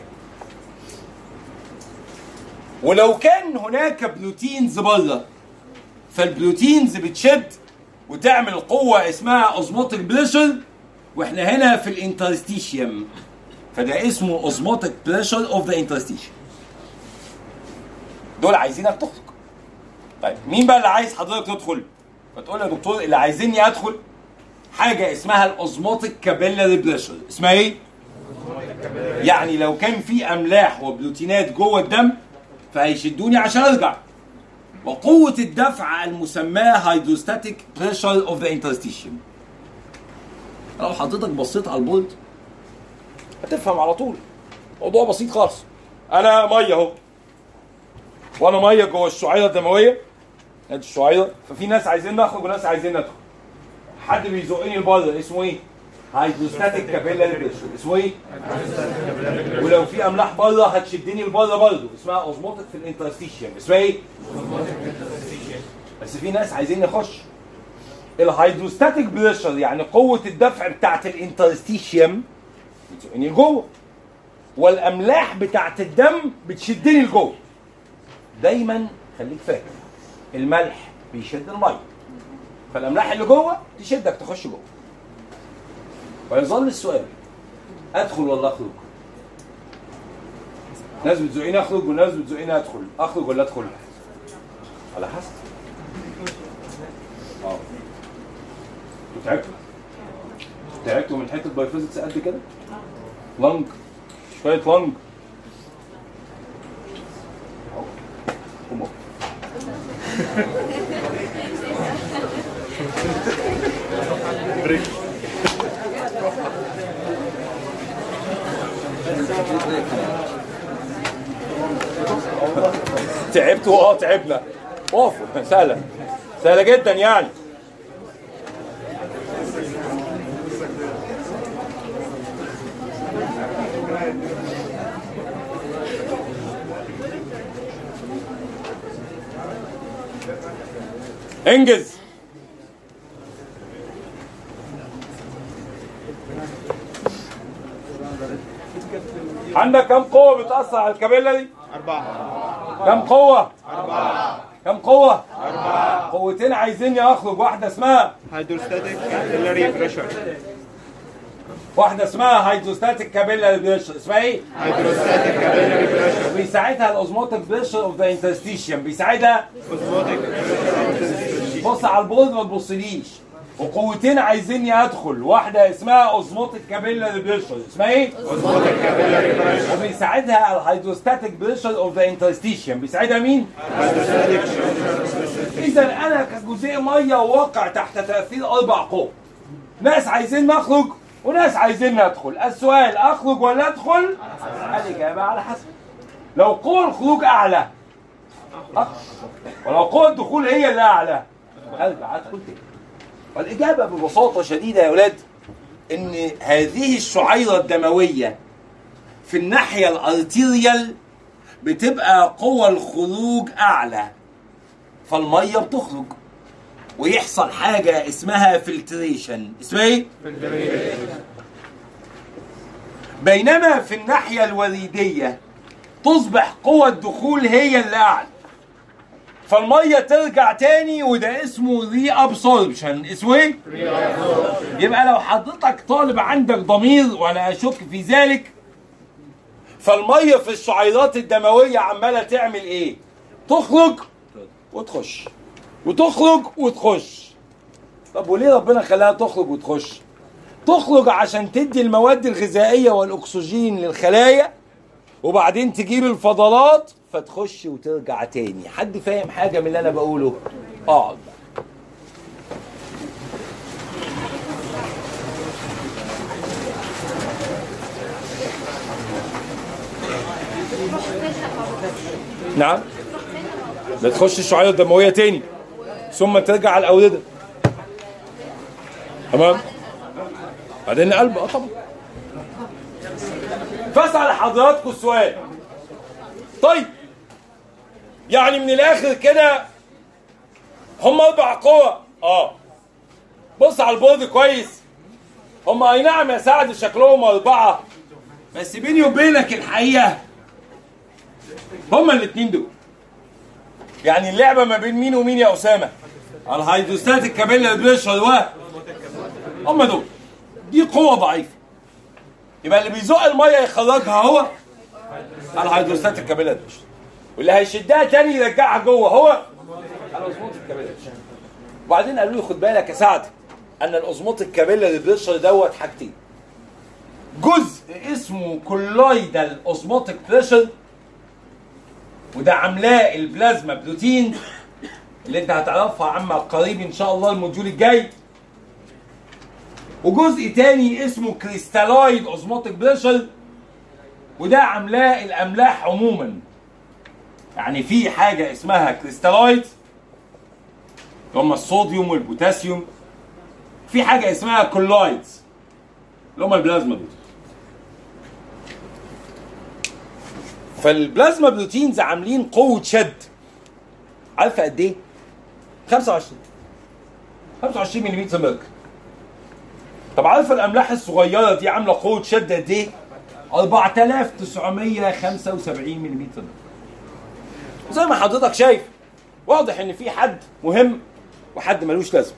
ولو كان هناك بروتينز بره فالبروتينز بتشد وتعمل قوه اسمها اوزموتيك بريشر واحنا هنا في الانترستيشيوم فده اسمه اوزموتيك بريشر اوف ذا انترستيشيوم. دول عايزينك تخرج. طيب مين بقى اللي عايز حضرتك تدخل؟ فتقول يا دكتور اللي عايزيني ادخل حاجه اسمها الاوزموتيك كابيلاري بريشر. اسمها ايه؟ يعني لو كان في املاح وبروتينات جوه الدم فهيشدوني عشان ارجع. وقوه الدفع المسماه هيدروستاتيك بريشر اوف ذا انترستيشيوم. لو حضرتك بصيت على البورد هتفهم على طول. موضوع بسيط خالص. انا ميه اهو وانا ميه جوه الشعيره الدمويه ادي الشعيره ففي ناس عايزين نخرج وناس عايزين ندخل. حد بيزقني لبره اسمه ايه؟ هيدروستاتيك كابيلاري بريشر. اسمه ايه؟ ولو في املاح بره هتشدني لبره برضه اسمها اوزموتيك في الانترستيشيوم. اسمها ايه؟ بس في ناس عايزين نخش. الهيدروستاتيك بريشر يعني قوه الدفع بتاعت الانترستيشيوم بتزقني لجوه والاملاح بتاعت الدم بتشدني لجوه. دايما خليك فاكر الملح بيشد الميه فالاملاح اللي جوه تشدك تخش جوه. ويظل السؤال ادخل ولا اخرج؟ ناس بتزقيني اخرج وناس بتزقيني ادخل. اخرج ولا ادخل؟ على حسب. اه تعبتوا تعبتوا من حته بايوفيزكس قد كده؟ لنج شويه لنج قوم تعبتوا؟ اه تعبنا. وقفوا. سهله سهله جدا يعني. انجز. عندك كم قوة بتأثر على الكابيلاري؟ أربعة. كم قوة؟ أربعة. كم قوة؟ أربعة. قوتين عايزيني أخرج. واحدة اسمها هيدروستاتيك كابيلاري بريشر. واحدة اسمها هيدروستاتيك كابيلاري بريشر. اسمها إيه؟ هيدروستاتيك كابيلاري بريشر. بيساعدها الأوزموتيك بريشر أوف ذا انترستيشيوم. بيساعدها اوزموتيك بص على البولد ما تبصليش. وقوتين عايزيني ادخل، واحده اسمها اوزموتيك كابيلاري بريشر. اسمها ايه؟ اوزموتيك كابيلاري بريشر. وبيساعدها الهيدروستاتيك بريشر اوف ذا انترستيشن. بيساعدها مين؟ اذا انا كجزيء ميه واقع تحت تاثير اربع قوى. ناس عايزين نخرج وناس عايزين ندخل. السؤال اخرج ولا ادخل؟ الاجابه على حسب. لو قوه الخروج اعلى اخرج، ولو قوه الدخول هي اللي اعلى ارجع ادخل تاني. والإجابة ببساطة شديدة يا أولاد إن هذه الشعيرة الدموية في الناحية الأرتيريال بتبقى قوى الخروج أعلى، فالمية بتخرج ويحصل حاجة اسمها فلتريشن. اسمها إيه؟ بينما في الناحية الوريدية تصبح قوى الدخول هي اللي أعلى، فالميه ترجع تاني، وده اسمه ري ابسوربشن. اسمه ايه؟ يبقى لو حضرتك طالب عندك ضمير وانا اشك في ذلك، فالميه في الشعيرات الدمويه عماله تعمل ايه؟ تخرج وتخش وتخرج وتخش. طب وليه ربنا خلاها تخرج وتخش؟ تخرج عشان تدي المواد الغذائيه والاكسجين للخلايا، وبعدين تجيب الفضلات فتخش وترجع تاني. حد فاهم حاجة من اللي أنا بقوله؟ اقعد. نعم؟ بتخش الشعيرة الدموية تاني ثم ترجع على الأوردة. تمام؟ بعدين القلب. اه طبعا. فاسأل حضراتكم السؤال. طيب يعني من الاخر كده هم اربع قوى. اه بص على البورد كويس. هم اي نعم يا سعد شكلهم اربعه، بس بيني وبينك الحقيقه هم الاثنين دول. يعني اللعبه ما بين مين ومين يا اسامه؟ الهيدروستاتيك كابيلاري بريشر و هم دول. دي قوه ضعيفه، يبقى اللي بيزق الميه يخرجها هو الهيدروستاتيك كابيلاري بريشر، واللي هيشدها تاني يرجعها جوه هو الاوزموتيك كابيلاري بريشر. وبعدين قالوا لي خد بالك يا سعد ان الاوزموتيك كابيلاري بريشر دوت حاجتين. جزء اسمه كولويدال اوزموتيك بريشر، وده عاملاه البلازما بروتين اللي انت هتعرفها عما قريب ان شاء الله الموديول الجاي. وجزء تاني اسمه كريستالويد اوزموتيك بريشر، وده عاملاه الاملاح عموما. يعني في حاجه اسمها كريستالويد اللي هم الصوديوم والبوتاسيوم، في حاجه اسمها كولويدز اللي هم البلازما بروتين. فالبلازما بروتينز عاملين قوه شد، عارفه قد ايه؟ خمسة وعشرين خمسة وعشرين ملم مركب. طب عارفه الاملاح الصغيره دي عامله قوه شد قد ايه؟ أربعة آلاف وتسعمية وخمسة وسبعين ملم مركب. زي ما حضرتك شايف واضح ان في حد مهم وحد ملوش لازمه.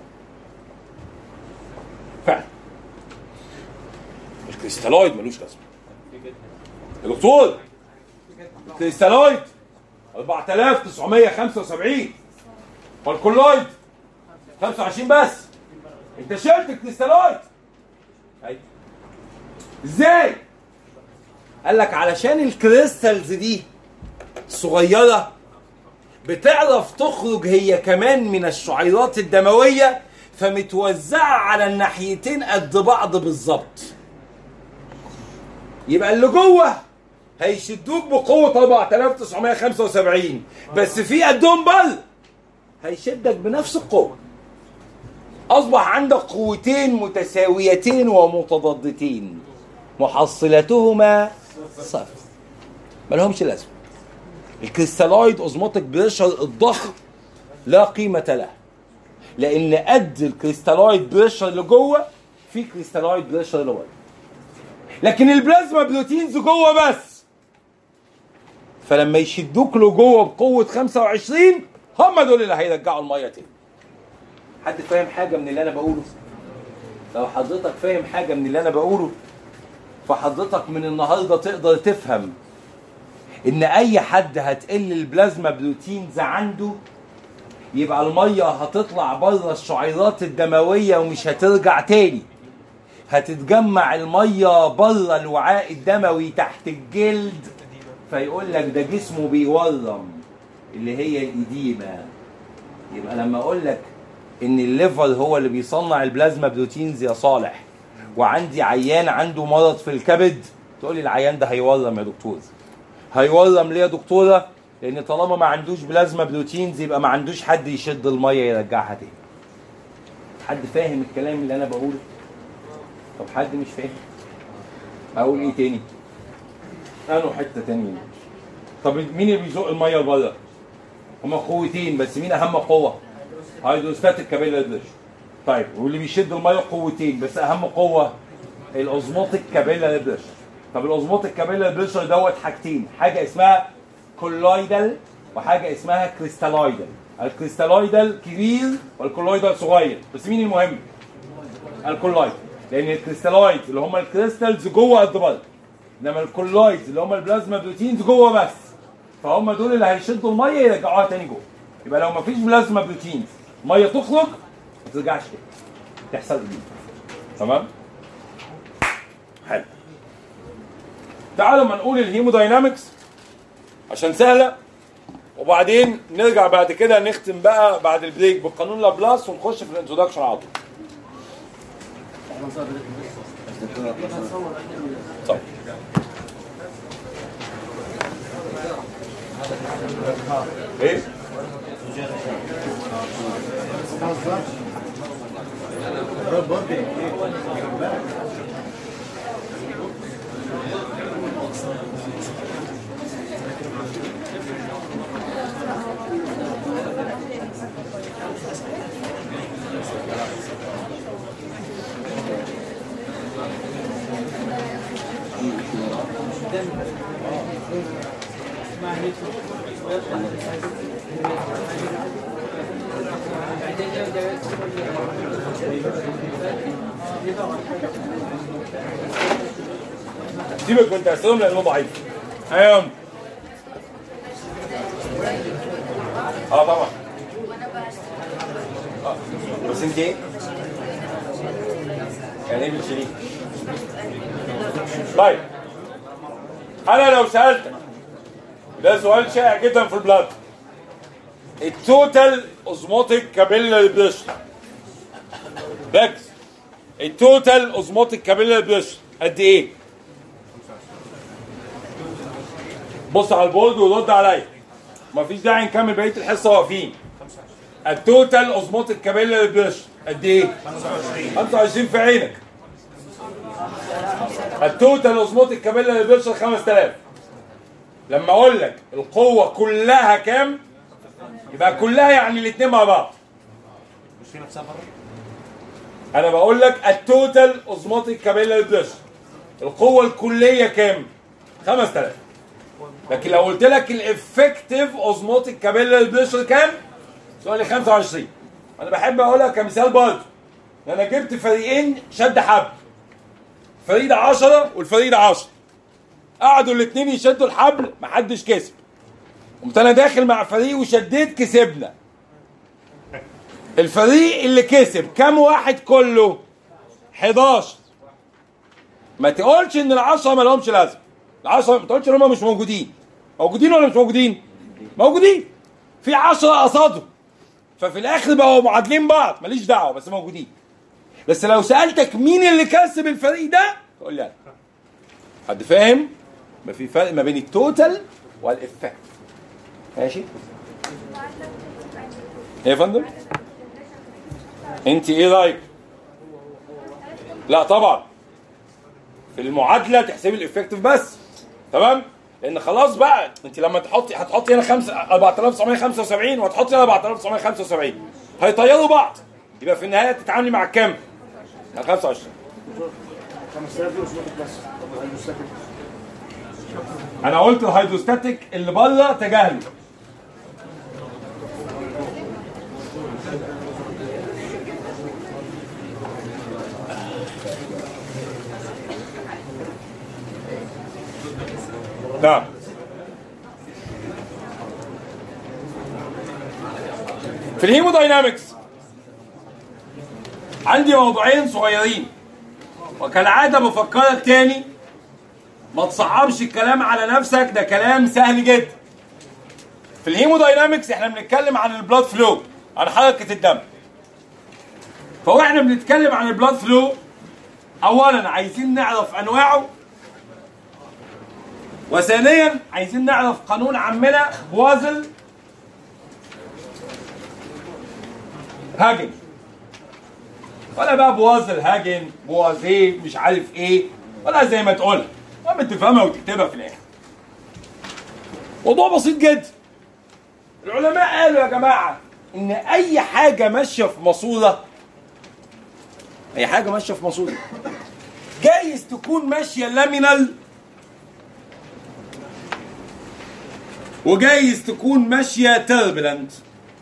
فعلا الكريستالويد ملوش لازمه يا دكتور. الكريستالويد أربعة آلاف وتسعمية وخمسة وسبعين والكولويد خمسة وعشرين بس. انت شلت الكريستالويد. ايوه ازاي؟ قال لك علشان الكريستالز دي صغيره بتعرف تخرج هي كمان من الشعيرات الدمويه، فمتوزعه على الناحيتين قد بعض بالظبط. يبقى اللي جوه هيشدوك بقوه أربعة آلاف وتسعمية وخمسة وسبعين، بس في قدهم بره هيشدك بنفس القوه. اصبح عندك قوتين متساويتين ومتضادتين محصلتهما صفر، مالهمش لازمه. الكريستالويد اوزموتيك بريشر الضخم لا قيمه له، لان قد الكريستالويد بريشر اللي جوه في كريستالويد بريشر اللي بره. لكن البلازما بروتينز جوه بس، فلما يشدوك لجوه بقوه خمسة وعشرين هم دول اللي هيرجعوا الميه تاني. حد فاهم حاجه من اللي انا بقوله؟ لو حضرتك فاهم حاجه من اللي انا بقوله فحضرتك من النهارده تقدر تفهم ان اي حد هتقل البلازما بروتينز عنده يبقى الميه هتطلع بره الشعيرات الدمويه ومش هترجع تاني. هتتجمع الميه بره الوعاء الدموي تحت الجلد، فيقول لك ده جسمه بيورم اللي هي الإديمة. يبقى لما اقول لك ان الليفر هو اللي بيصنع البلازما بروتينز يا صالح، وعندي عيان عنده مرض في الكبد، تقول لي العيان ده هيورم يا دكتور. هيورم ليه يا دكتوره؟ لان طالما ما عندوش بلازما بروتينز يبقى ما عندوش حد يشد الميه يرجعها تاني. حد فاهم الكلام اللي انا بقوله؟ طب حد مش فاهم؟ اقول ايه تاني؟ انه حته تانية. طب مين اللي بيزق الميه لبره؟ هما قوتين، بس مين اهم قوه؟ هيدروستاتيك كابيلاري بريشر. طيب واللي بيشد الميه قوتين، بس اهم قوه الاوزموتيك كابيلاري بريشر. طب الاوزموتيك كابيلاري بريشر دوت حاجتين، حاجه اسمها كولويدال وحاجه اسمها كريستالويدال. الكريستالويدال كبير والكولويدال صغير، بس مين المهم؟ الكولويد، لان الكريستالويد اللي هم الكريستالز جوه قد بعض، انما الكولويدز اللي هم البلازما بروتينز جوه بس، فهم دول اللي هيشدوا الميه يرجعوها تاني جوه. يبقى لو مفيش بلازما بروتينز ميه تخرج ما ترجعش تاني، تحصل ايه؟ تمام؟ حلو. تعالوا ما نقول الهيموداينامكس عشان سهله، وبعدين نرجع بعد كده نختم بقى بعد البريك بالقانون لابلاس ونخش في الانترودكشن على طول. طيب ايه؟ سيبك كنت اسالهم لانه ضعيف. ايوه اه طبعا اه بس انت ايه؟ يعني ايه بتشيليه؟ طيب انا لو سالتك، ده سؤال شائع جدا في البلاد، التوتال اوزموتيك كابيلاري بريشر، ركز، التوتال اوزموتيك كابيلاري بريشر قد ايه؟ بص على البورد ورد عليا، مفيش داعي نكمل بقيه الحصه واقفين. التوتال اوزموتيك كابيلاري بريشر قد ايه؟ خمسة وعشرين في عينك. التوتال اوزموتيك كابيلاري بريشر خمسة آلاف. لما اقول لك القوه كلها كام؟ يبقى كلها يعني الاثنين مع بعض. مش في نفسها بره؟ انا بقول لك التوتال اوزموتيك كابيلاري بريشر القوه الكليه كام؟ خمسة آلاف. لكن لو قلت لك الافكتيف اوزموتيك كابيلاري بريشر كام؟ تقول لي خمسة وعشرين. انا بحب اقولها كمثال برضه، انا جبت فريقين شد حبل، فريق ده عشرة والفريق ده عشرة، قعدوا الاثنين يشدوا الحبل محدش كسب. قمت انا داخل مع فريق وشديت كسبنا. الفريق اللي كسب كام واحد كله؟ حداشر. ما تقولش ان العشرة ما لهمش لازمه، العشرة ما تقولش ان هم مش موجودين. موجودين ولا مش موجودين؟ موجودين. في عشرة قصادهم، ففي الاخر بقوا معادلين بعض، ماليش دعوه بس موجودين. بس لو سالتك مين اللي كسب الفريق ده تقول لي انا. حد فاهم؟ ما في فرق ما بين التوتال والافكت. ماشي؟ ايه يا فندم؟ انت ايه رايك؟ لا طبعا في المعادله تحسبي الافكتيف بس، تمام؟ لان خلاص بقى انت لما تحطي هتحطي هنا خمسة أربعة آلاف وتسعمية وخمسة وسبعين وهتحطي هنا أربعة آلاف وتسعمية وخمسة وسبعين، هيطيروا بعض، يبقى في النهايه تتعاملي مع كام؟ مع خمسة وعشرين. خمسة آلاف دي اوزموتيك بس. طب الهيدروستاتيك؟ انا قلت الهيدروستاتيك اللي بره تجاهله. نعم في الهيموداينامكس عندي موضوعين صغيرين، وكالعاده بفكرك تاني ما تصعبش الكلام على نفسك، ده كلام سهل جدا. في الهيموداينامكس احنا بنتكلم عن البلاد فلو، عن حركه الدم. فاحنا بنتكلم عن البلاد فلو، اولا عايزين نعرف انواعه، وثانيا عايزين نعرف قانون عمنا بوازل هاجن. ولا بقى بوازل هاجن بوازيه مش عارف ايه، ولا زي ما تقولها، المهم تفهمها وتكتبها في الاخر. موضوع بسيط جدا. العلماء قالوا يا جماعه ان اي حاجه ماشيه في ماسوره، اي حاجه ماشيه في ماسوره جايز تكون ماشيه لامينال، وجايز تكون ماشيه تربلنت.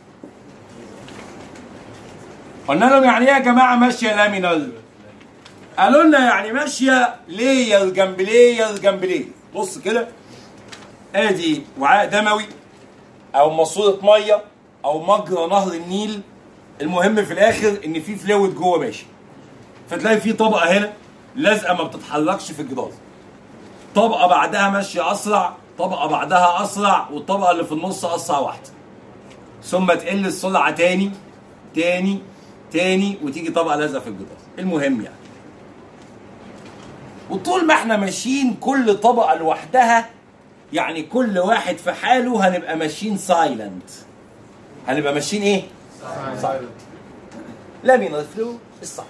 قلنا لهم يعني ايه يا جماعه ماشيه لامينال؟ قالوا لنا يعني ماشيه لير جنب لير جنب لير. بص كده، ادي وعاء دموي او ماسوره ميه او مجرى نهر النيل، المهم في الاخر ان في فلويد جوه ماشي. فتلاقي في طبقه هنا لازقه ما بتتحركش في الجدار، طبقه بعدها ماشيه اسرع، طبقه بعدها اسرع، والطبقه اللي في النص اسرع واحده، ثم تقل السرعه تاني تاني تاني وتيجي طبقه لازقه في الجدار. المهم يعني، وطول ما احنا ماشيين كل طبقه لوحدها، يعني كل واحد في حاله، هنبقى ماشيين سايلنت. هنبقى ماشيين ايه؟ سايلنت. لامينال فلو الصح.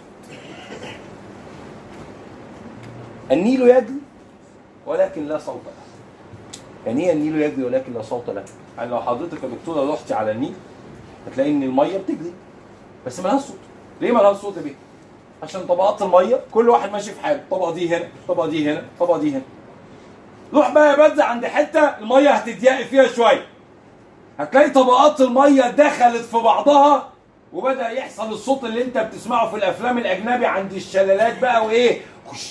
النيل يجري ولكن لا صوت له. يعني ايه النيل يجري ولكن لا صوت له؟ يعني لو حضرتك يا دكتوره رحتي على النيل هتلاقي ان الميه بتجري بس مالهاش صوت. ليه مالهاش صوت يا بيه؟ عشان طبقات الميه كل واحد ماشي في حاله، الطبقه دي هنا، الطبقه دي هنا، الطبقه دي هنا. روح بقى يا بدر عند حته الميه هتضيق فيها شويه، هتلاقي طبقات الميه دخلت في بعضها وبدا يحصل الصوت اللي انت بتسمعه في الافلام الاجنبي عند الشلالات بقى، وايه؟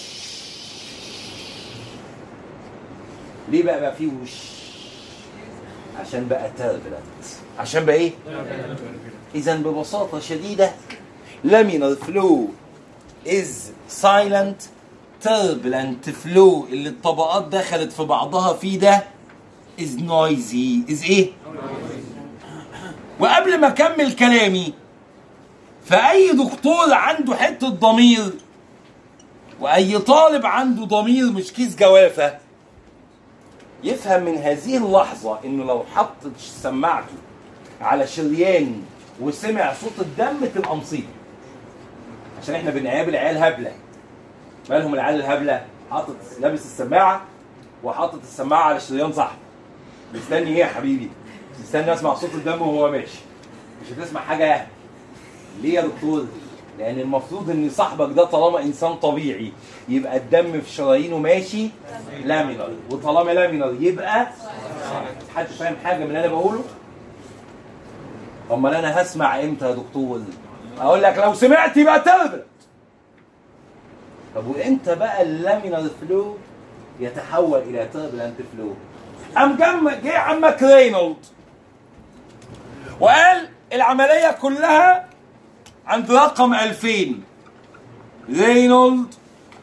ليه بقى بقى فيه وش؟ عشان بقى تربلنت. عشان بقى ايه؟ اذا ببساطه شديده لامينال فلو از سايلنت، turbulent فلو اللي الطبقات دخلت في بعضها فيه ده is noisy. is ايه؟ وقبل ما اكمل كلامي، فاي دكتور عنده حته ضمير واي طالب عنده ضمير مش كيس جوافه يفهم من هذه اللحظه انه لو حط سماعته على شريان وسمع صوت الدم تبقى مصيبه. عشان احنا بنقابل عيال هبله. مالهم العيال الهبله؟ حاطط لابس السماعه وحاطط السماعه على شريان صاحبه. مستني ايه يا حبيبي؟ مستني اسمع صوت الدم وهو ماشي. مش هتسمع حاجه يا ليه يا دكتور؟ لان المفروض ان صاحبك ده طالما انسان طبيعي يبقى الدم في شرايينه ماشي لامينال، وطالما لامينال يبقى حد فاهم حاجه من اللي انا بقوله؟ امال انا هسمع امتى يا دكتور؟ اقول لك لو سمعت يبقى تربلنت. طب وامتى بقى اللامينال فلو يتحول الى تربلنت فلو؟ قام جه عمك رينولد وقال العمليه كلها عند رقم ألفين. رينولد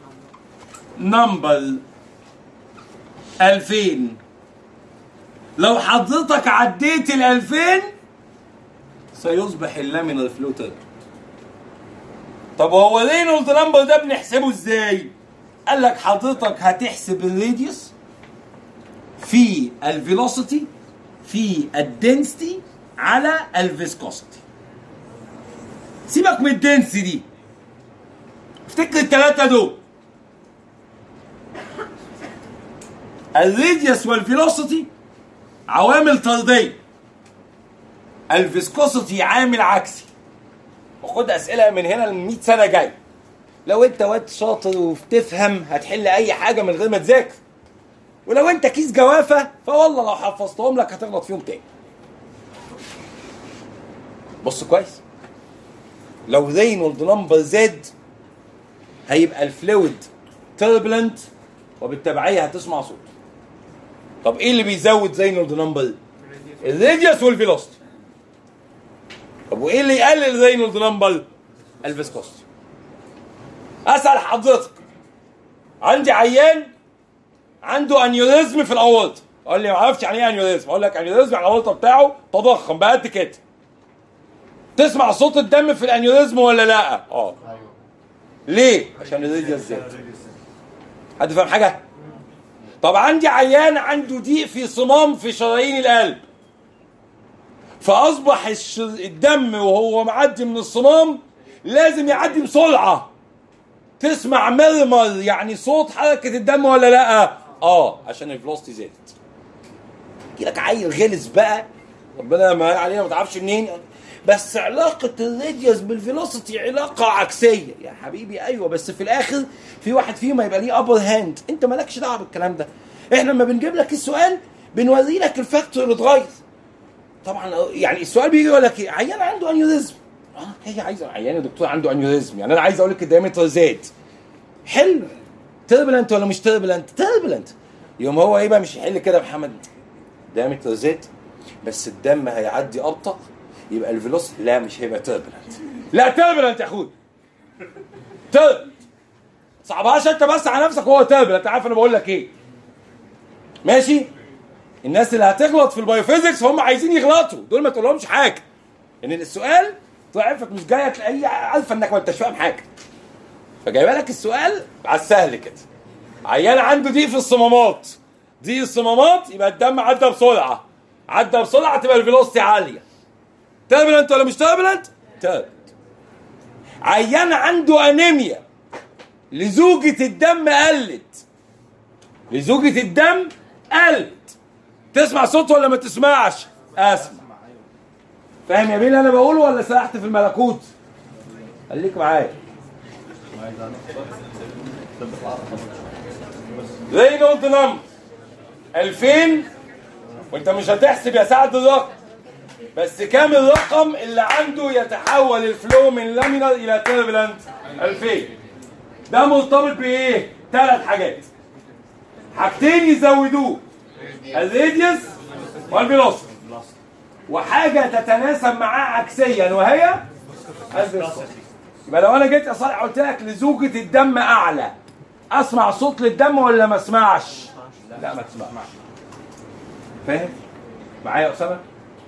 نمبر ألفين. لو حضرتك عديت ال ألفين سيصبح اللامينال فلو تربلنت. طب هو رينولد نمبر ده بنحسبه ازاي؟ قال لك حضرتك هتحسب الراديوس في الفيلوسيتي في الدنسيتي على الفيسكوسيتي. سيبك من الدنسيتي دي، افتكر الثلاثه دول، الراديوس والفيلوسيتي عوامل طرديه، الفيسكوسيتي عامل عكسي. وخد اسئله من هنا ل مية سنه جاي. لو انت واد شاطر وبتفهم هتحل اي حاجه من غير ما تذاكر، ولو انت كيس جوافه فوالله لو حفظتهم لك هتغلط فيهم تاني. بص كويس، لو رينولد نمبر زاد هيبقى الفلويد تربلنت وبالتبعيه هتسمع صوت. طب ايه اللي بيزود رينولد نمبر؟ الراديوس والفيلوسيتي. طب وايه اللي يقلل رينولد نمبر؟ الفيسكوستي. اسال حضرتك، عندي عيان عنده انيوريزم في الاورطه، قال لي ما اعرفش يعني ايه انيوريزم، اقول لك انيوريزم يعني الاورطه بتاعه تضخم بقى قد كده. تسمع صوت الدم في الانيوريزم ولا لا؟ اه. ليه؟ عشان الراديوس زاد. حد فاهم حاجه؟ طب عندي عيان عنده ضيق في صمام في شرايين القلب، فاصبح الش... الدم وهو معدي من الصمام لازم يعدي بسرعه. تسمع مرمر يعني صوت حركه الدم ولا لا؟ اه، عشان الفلوستي زادت. يجي لك عيل غلس بقى ربنا ما علينا ما تعرفش منين، بس علاقه الراديوس بالفيلوسيتي علاقه عكسيه يا حبيبي. ايوه بس في الاخر في واحد فيهم هيبقى ليه ابر هاند، انت مالكش دعوه بالكلام ده. احنا لما بنجيب لك السؤال بنوري لك الفاكتور اللي اتغير. طبعا يعني السؤال بيجي يقول لك ايه؟ عيان عنده انيوريزم. اه هي عايزه عيان يا دكتور عنده انيوريزم، يعني انا عايز اقول لك الدايمتر زاد. حلو. تربلنت ولا مش تربلنت؟ تربلنت. يوم هو ايه بقى مش يحل كده يا محمد؟ دايمتر زاد بس الدم هيعدي ابطا، يبقى الفيلوسيتي لا مش هيبقى تربلنت. لا تربلنت يا اخويا. تربلنت. صعبهاش انت بس على نفسك وهو تربلنت. انت عارف انا بقول لك ايه؟ ماشي؟ الناس اللي هتغلط في البايوفيزيكس هم عايزين يغلطوا، دول ما تقولهمش حاجه. ان السؤال ضعفك مش جايك لاي عارفه انك ما انتش فاهم حاجه. فجايبه لك السؤال على السهل كده. عيان عنده ضيق في الصمامات. ضيق الصمامات يبقى الدم عدى بسرعه. عدى بسرعه تبقى الفيلوسيتي عاليه. تربلنت ولا مش تربلنت؟ تربلنت. عيان عنده انيميا. لزوجة الدم قلت. لزوجة الدم قلت. تسمع صوت ولا ما تسمعش؟ اسمع. فاهم يا بيه اللي انا بقوله ولا سرحت في الملكوت؟ خليك معايا. رينولد نمبر ألفين، وانت مش هتحسب يا سعد الرقم، بس كام الرقم اللي عنده يتحول الفلو من لامينال الى تيربلنت؟ ألفين. ده مرتبط بايه؟ ثلاث حاجات. حاجتين يزودوه، الراديوس والفيلوسيتي، وحاجه تتناسب معاه عكسيا وهي الفيسكوسيتي. يبقى لو انا جيت يا صالح قلت لك لزوجة الدم اعلى، اسمع صوت للدم ولا ما اسمعش؟ لا ما تسمعش. فاهم؟ معايا يا اسامه؟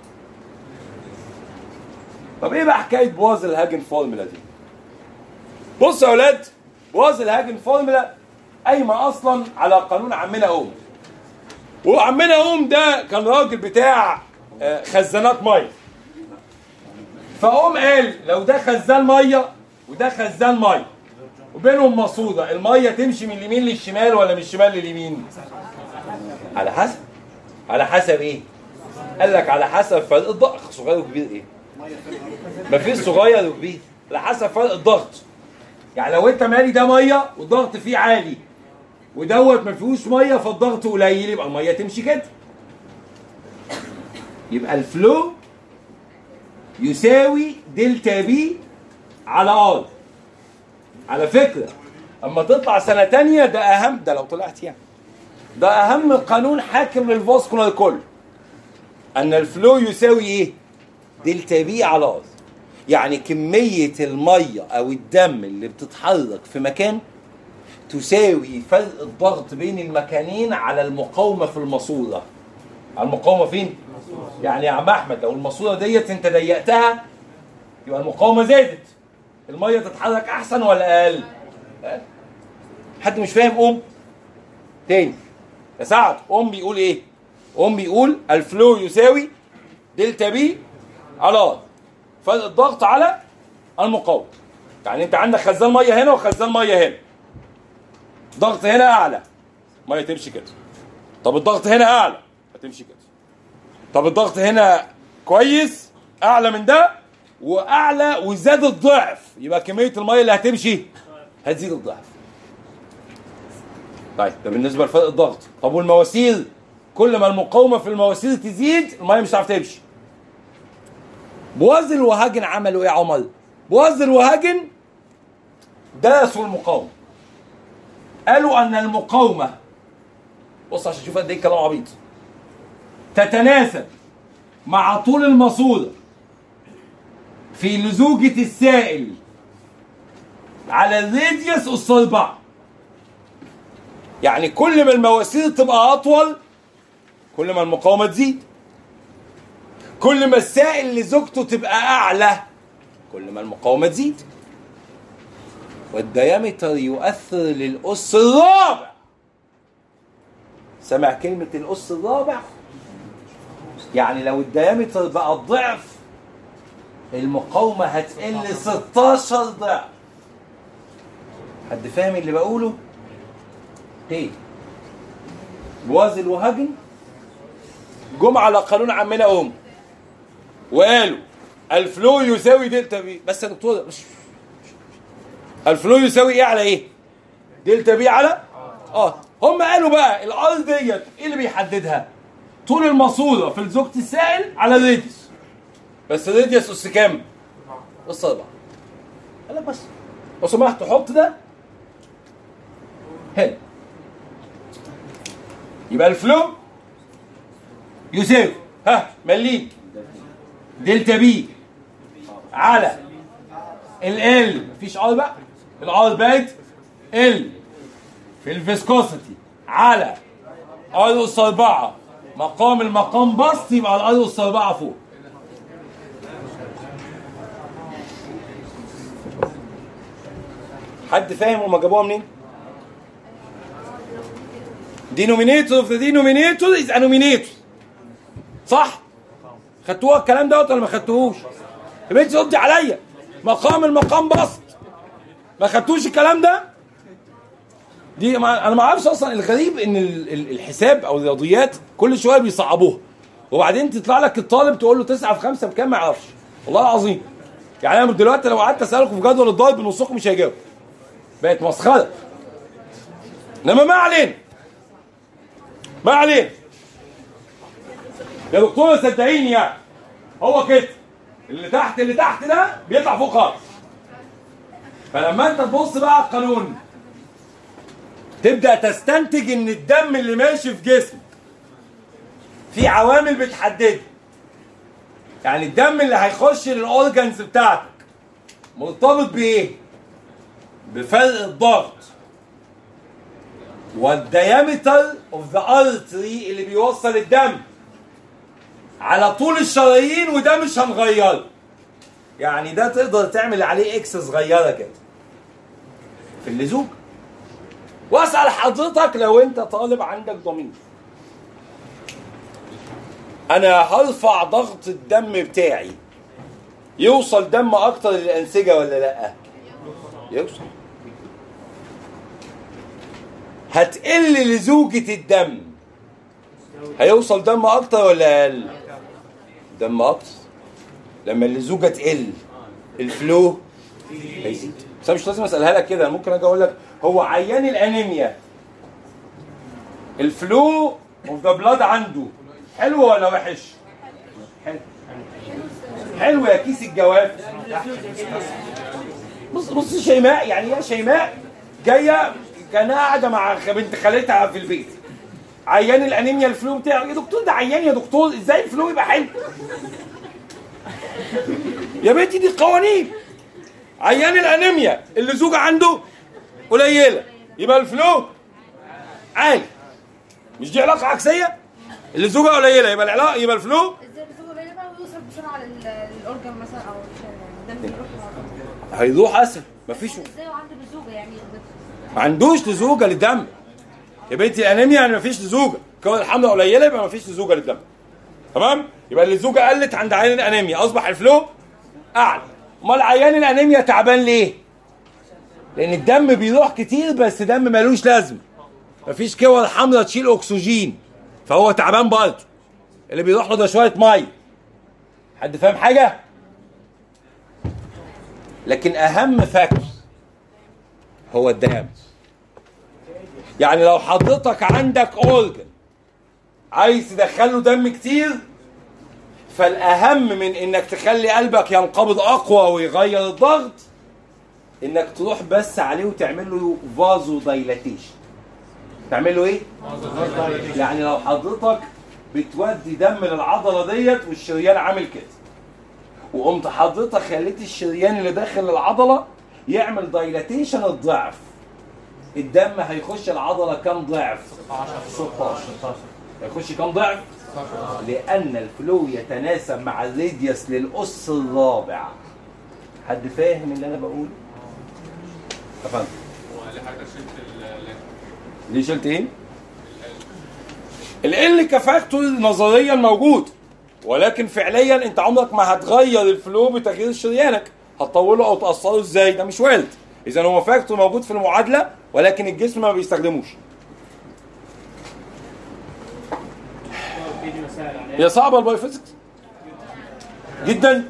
طب ايه بقى حكايه بواز الهاجن فورمولا دي؟ بص يا اولاد، بواز الهاجن فورمولا قايمه اصلا على قانون عمنا اوم. وعمنا اوم ده كان راجل بتاع خزانات ميه. فقوم قال لو ده خزان ميه وده خزان ميه وبينهم ماسوره، الميه تمشي من اليمين للشمال ولا من الشمال لليمين؟ على حسب. على حسب ايه؟ قال لك على حسب فرق الضغط. صغير وكبير ايه؟ مفيش صغير وكبير، على حسب فرق الضغط. يعني لو انت مالي ده ميه والضغط فيه عالي ودوت ما فيهوش ميه فالضغط قليل، يبقى الميه تمشي كده. يبقى الفلو يساوي دلتا بي على ار. على فكره اما تطلع سنه تانية ده اهم، ده لو طلعت يعني ده اهم قانون حاكم للفاسكولار كله، ان الفلو يساوي ايه؟ دلتا بي على ار. يعني كميه الميه او الدم اللي بتتحرك في مكان تساوي فرق الضغط بين المكانين على المقاومه في الماسوره. على المقاومه فين؟ يعني يا عم احمد لو الماسوره ديت انت ضيقتها يبقى المقاومه زادت، الميه تتحرك احسن ولا اقل؟ أقل. حد مش فاهم؟ قوم تاني يا سعد. قوم بيقول ايه؟ قوم بيقول الفلو يساوي دلتا بي على ار، فرق الضغط على المقاومه. يعني انت عندك خزان ميه هنا وخزان ميه هنا، ضغط هنا اعلى ميه تمشي كده، طب الضغط هنا اعلى هتمشي كده، طب الضغط هنا كويس اعلى من ده واعلى وزاد الضعف، يبقى كميه الميه اللي هتمشي هتزيد الضعف. طيب ده بالنسبه لفرق الضغط. طب والمواسير؟ كل ما المقاومه في المواسير تزيد الميه مش هتعرف تمشي. بوازل وهاجن عملوا ايه يا عمر؟ بوازل وهاجن درسوا المقاومه، قالوا ان المقاومه، بص عشان تشوف قد ايه كلام عبيط، تتناسب مع طول الماسوره في لزوجة السائل على الراديوس أس أربعة. يعني كل ما المواسير تبقى أطول كل ما المقاومة تزيد، كل ما السائل لزوجته تبقى أعلى كل ما المقاومة تزيد. والديامتر يؤثر للأس الرابع. سمع كلمة الأس الرابع؟ يعني لو الديامتر بقى الضعف المقاومة هتقل ستاشر ضعف. حد فاهم اللي بقوله؟ ايه؟ بوازل وهاجن جم على قانون عمنا اوم وقالوا الفلو يساوي دلتا بي. بس يا دكتور مش الفلو يساوي ايه على ايه؟ دلتا بي على اه هم قالوا بقى الار ديت ايه اللي بيحددها؟ طول الماسوره في زوجة السائل على الراديوس. بس الراديوس اس كام؟ اس أربعة. قال لك بس لو سمحت حط ده هنا. يبقى الفلو يساوي ها مليم دلتا بي على ال ال مفيش ار بقى، الار بقت ال في الفيسكوسيتي على ار اس أربعة. مقام المقام بسط يبقى الار اس أربعة فوق. حد فاهم هما جابوها منين؟ denominator of the denominator is a nominator. صح؟ خدتوها الكلام دوت ولا ما خدتوهوش؟ يبقى انت ردي عليا. مقام المقام بسط. ما خدتوش الكلام ده؟ دي ما انا ما اعرفش اصلا. الغريب ان الحساب او الرياضيات كل شويه بيصعبوها وبعدين تطلع لك الطالب تقول له تسعة في خمسة بكام ما يعرفش. والله العظيم. يعني انا دلوقتي لو قعدت اسالكم في جدول الضرب نصكم مش هيجاوب. بقت مسخره. انما ما علينا. ما علينا. يا دكتور صدقيني يعني هو كده اللي تحت اللي تحت ده بيطلع فوق خالص. فلما انت تبص بقى على القانون تبدا تستنتج ان الدم اللي ماشي في جسمك في عوامل بتحدده. يعني الدم اللي هيخش للاورجنز بتاعتك مرتبط بايه؟ بفرق الضغط والديامتر اوف ذا ارتري اللي بيوصل الدم على طول الشرايين، وده مش هنغيره. يعني ده تقدر تعمل عليه اكس صغيره كده في اللزوج. واسال حضرتك لو انت طالب عندك ضمير، انا هرفع ضغط الدم بتاعي يوصل دم اكتر للانسجه ولا لا؟ يوصل. هتقل لزوجة الدم هيوصل دم اكتر ولا اقل؟ دم اكتر. لما اللزوجه تقل الفلو هيزيد. بس مش لازم اسالها لك كده، ممكن اجي اقول لك هو عيان الانيميا الفلو اوف ذا بلاد عنده حلو ولا وحش؟ حلو. حلو يا كيس الجواف. بص بص شيماء، يعني يا شيماء جايه كانها قاعده مع بنت خالتها في البيت. عيان الانيميا الفلو بتاعه يا دكتور ده عيان يا دكتور ازاي الفلو يبقى حلو؟ يا بنتي دي قوانين. عيان الانيميا اللزوجه عنده قليله يبقى الفلو عالي. مش دي علاقه عكسيه؟ اللزوجه قليله يبقى العلاقه يبقى الفلو ازاي اللزوجه قليله بقى ويوصل بسرعه للاورجن مثلا او الدم يروح هيروح اسهل. مفيش ازاي وعنده لزوجه يعني ما عندوش لزوجه للدم يا بنتي. الانيميا يعني مفيش لزوجه. كون الحمله قليله يبقى مفيش لزوجه للدم. تمام؟ يبقى اللزوجه قلت عند عيان الانيميا اصبح الفلو اعلى. امال عيان الانيميا تعبان ليه؟ لان الدم بيروح كتير بس دم ملوش لازمه. مفيش كور حمراء تشيل اكسجين فهو تعبان برضه. اللي بيروح له ده شويه ميه. حد فاهم حاجه؟ لكن اهم فاكتور هو الديامتر. يعني لو حضرتك عندك اورجن عايز تدخله دم كتير فالاهم من انك تخلي قلبك ينقبض اقوى ويغير الضغط انك تروح بس عليه وتعمل له فازو دايلاتيشن. تعمل له ايه؟ يعني لو حضرتك بتودي دم للعضله ديت والشريان عامل كده وقمت حضرتك خليت الشريان اللي داخل العضله يعمل دايلاتيشن الضعف، الدم هيخش العضله كام ضعف؟ ستاشر. هيخش كام ضعف؟ لان الفلو يتناسب مع الراديوس للاس الرابع. حد فاهم اللي انا بقوله؟ افهم. وليه حضرتك شلت ال ليه شلت ايه؟ ال كفاكتور نظريا موجود، ولكن فعليا انت عمرك ما هتغير الفلو بتغيير شريانك، هتطوله او تقصره ازاي؟ ده مش وارد. اذا هو فاكتور موجود في المعادله ولكن الجسم ما بيستخدموش. هي صعبه البايوفيزكس جدا.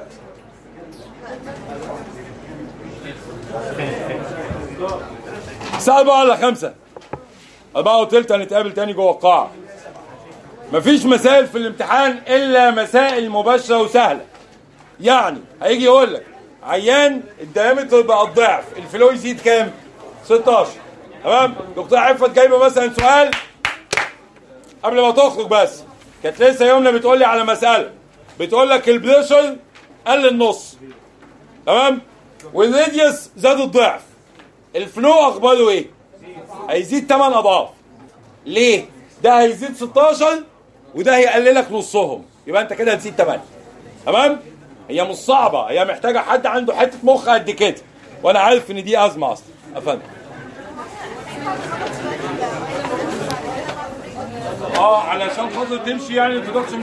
الساعه أربعة ولا خمسة؟ أربعة وتلت هنتقابل تاني جوه القاعه. مفيش مسائل في الامتحان الا مسائل مباشره وسهله. يعني هيجي يقول لك عيان الدايمتر بقى الضعف، الفلو يزيد كام؟ ستاشر. تمام؟ دكتور عفت جايبه مثلا سؤال قبل ما تخرج، بس كانت لسه يومنا بتقول لي على مساله، بتقول لك البريشر قل النص، تمام؟ والراديوس زاد الضعف، الفلو اخباره ايه؟ هيزيد تمن اضعاف. ليه؟ ده هيزيد ستاشر وده هيقللك نصهم، يبقى انت كده هتزيد تمانية. تمام؟ هي مش صعبه، هي محتاجه حد عنده حته مخ قد كده، وانا عارف ان دي ازمه اصلا. افهم. اه علشان خاطر تمشي يعني الانترودكشن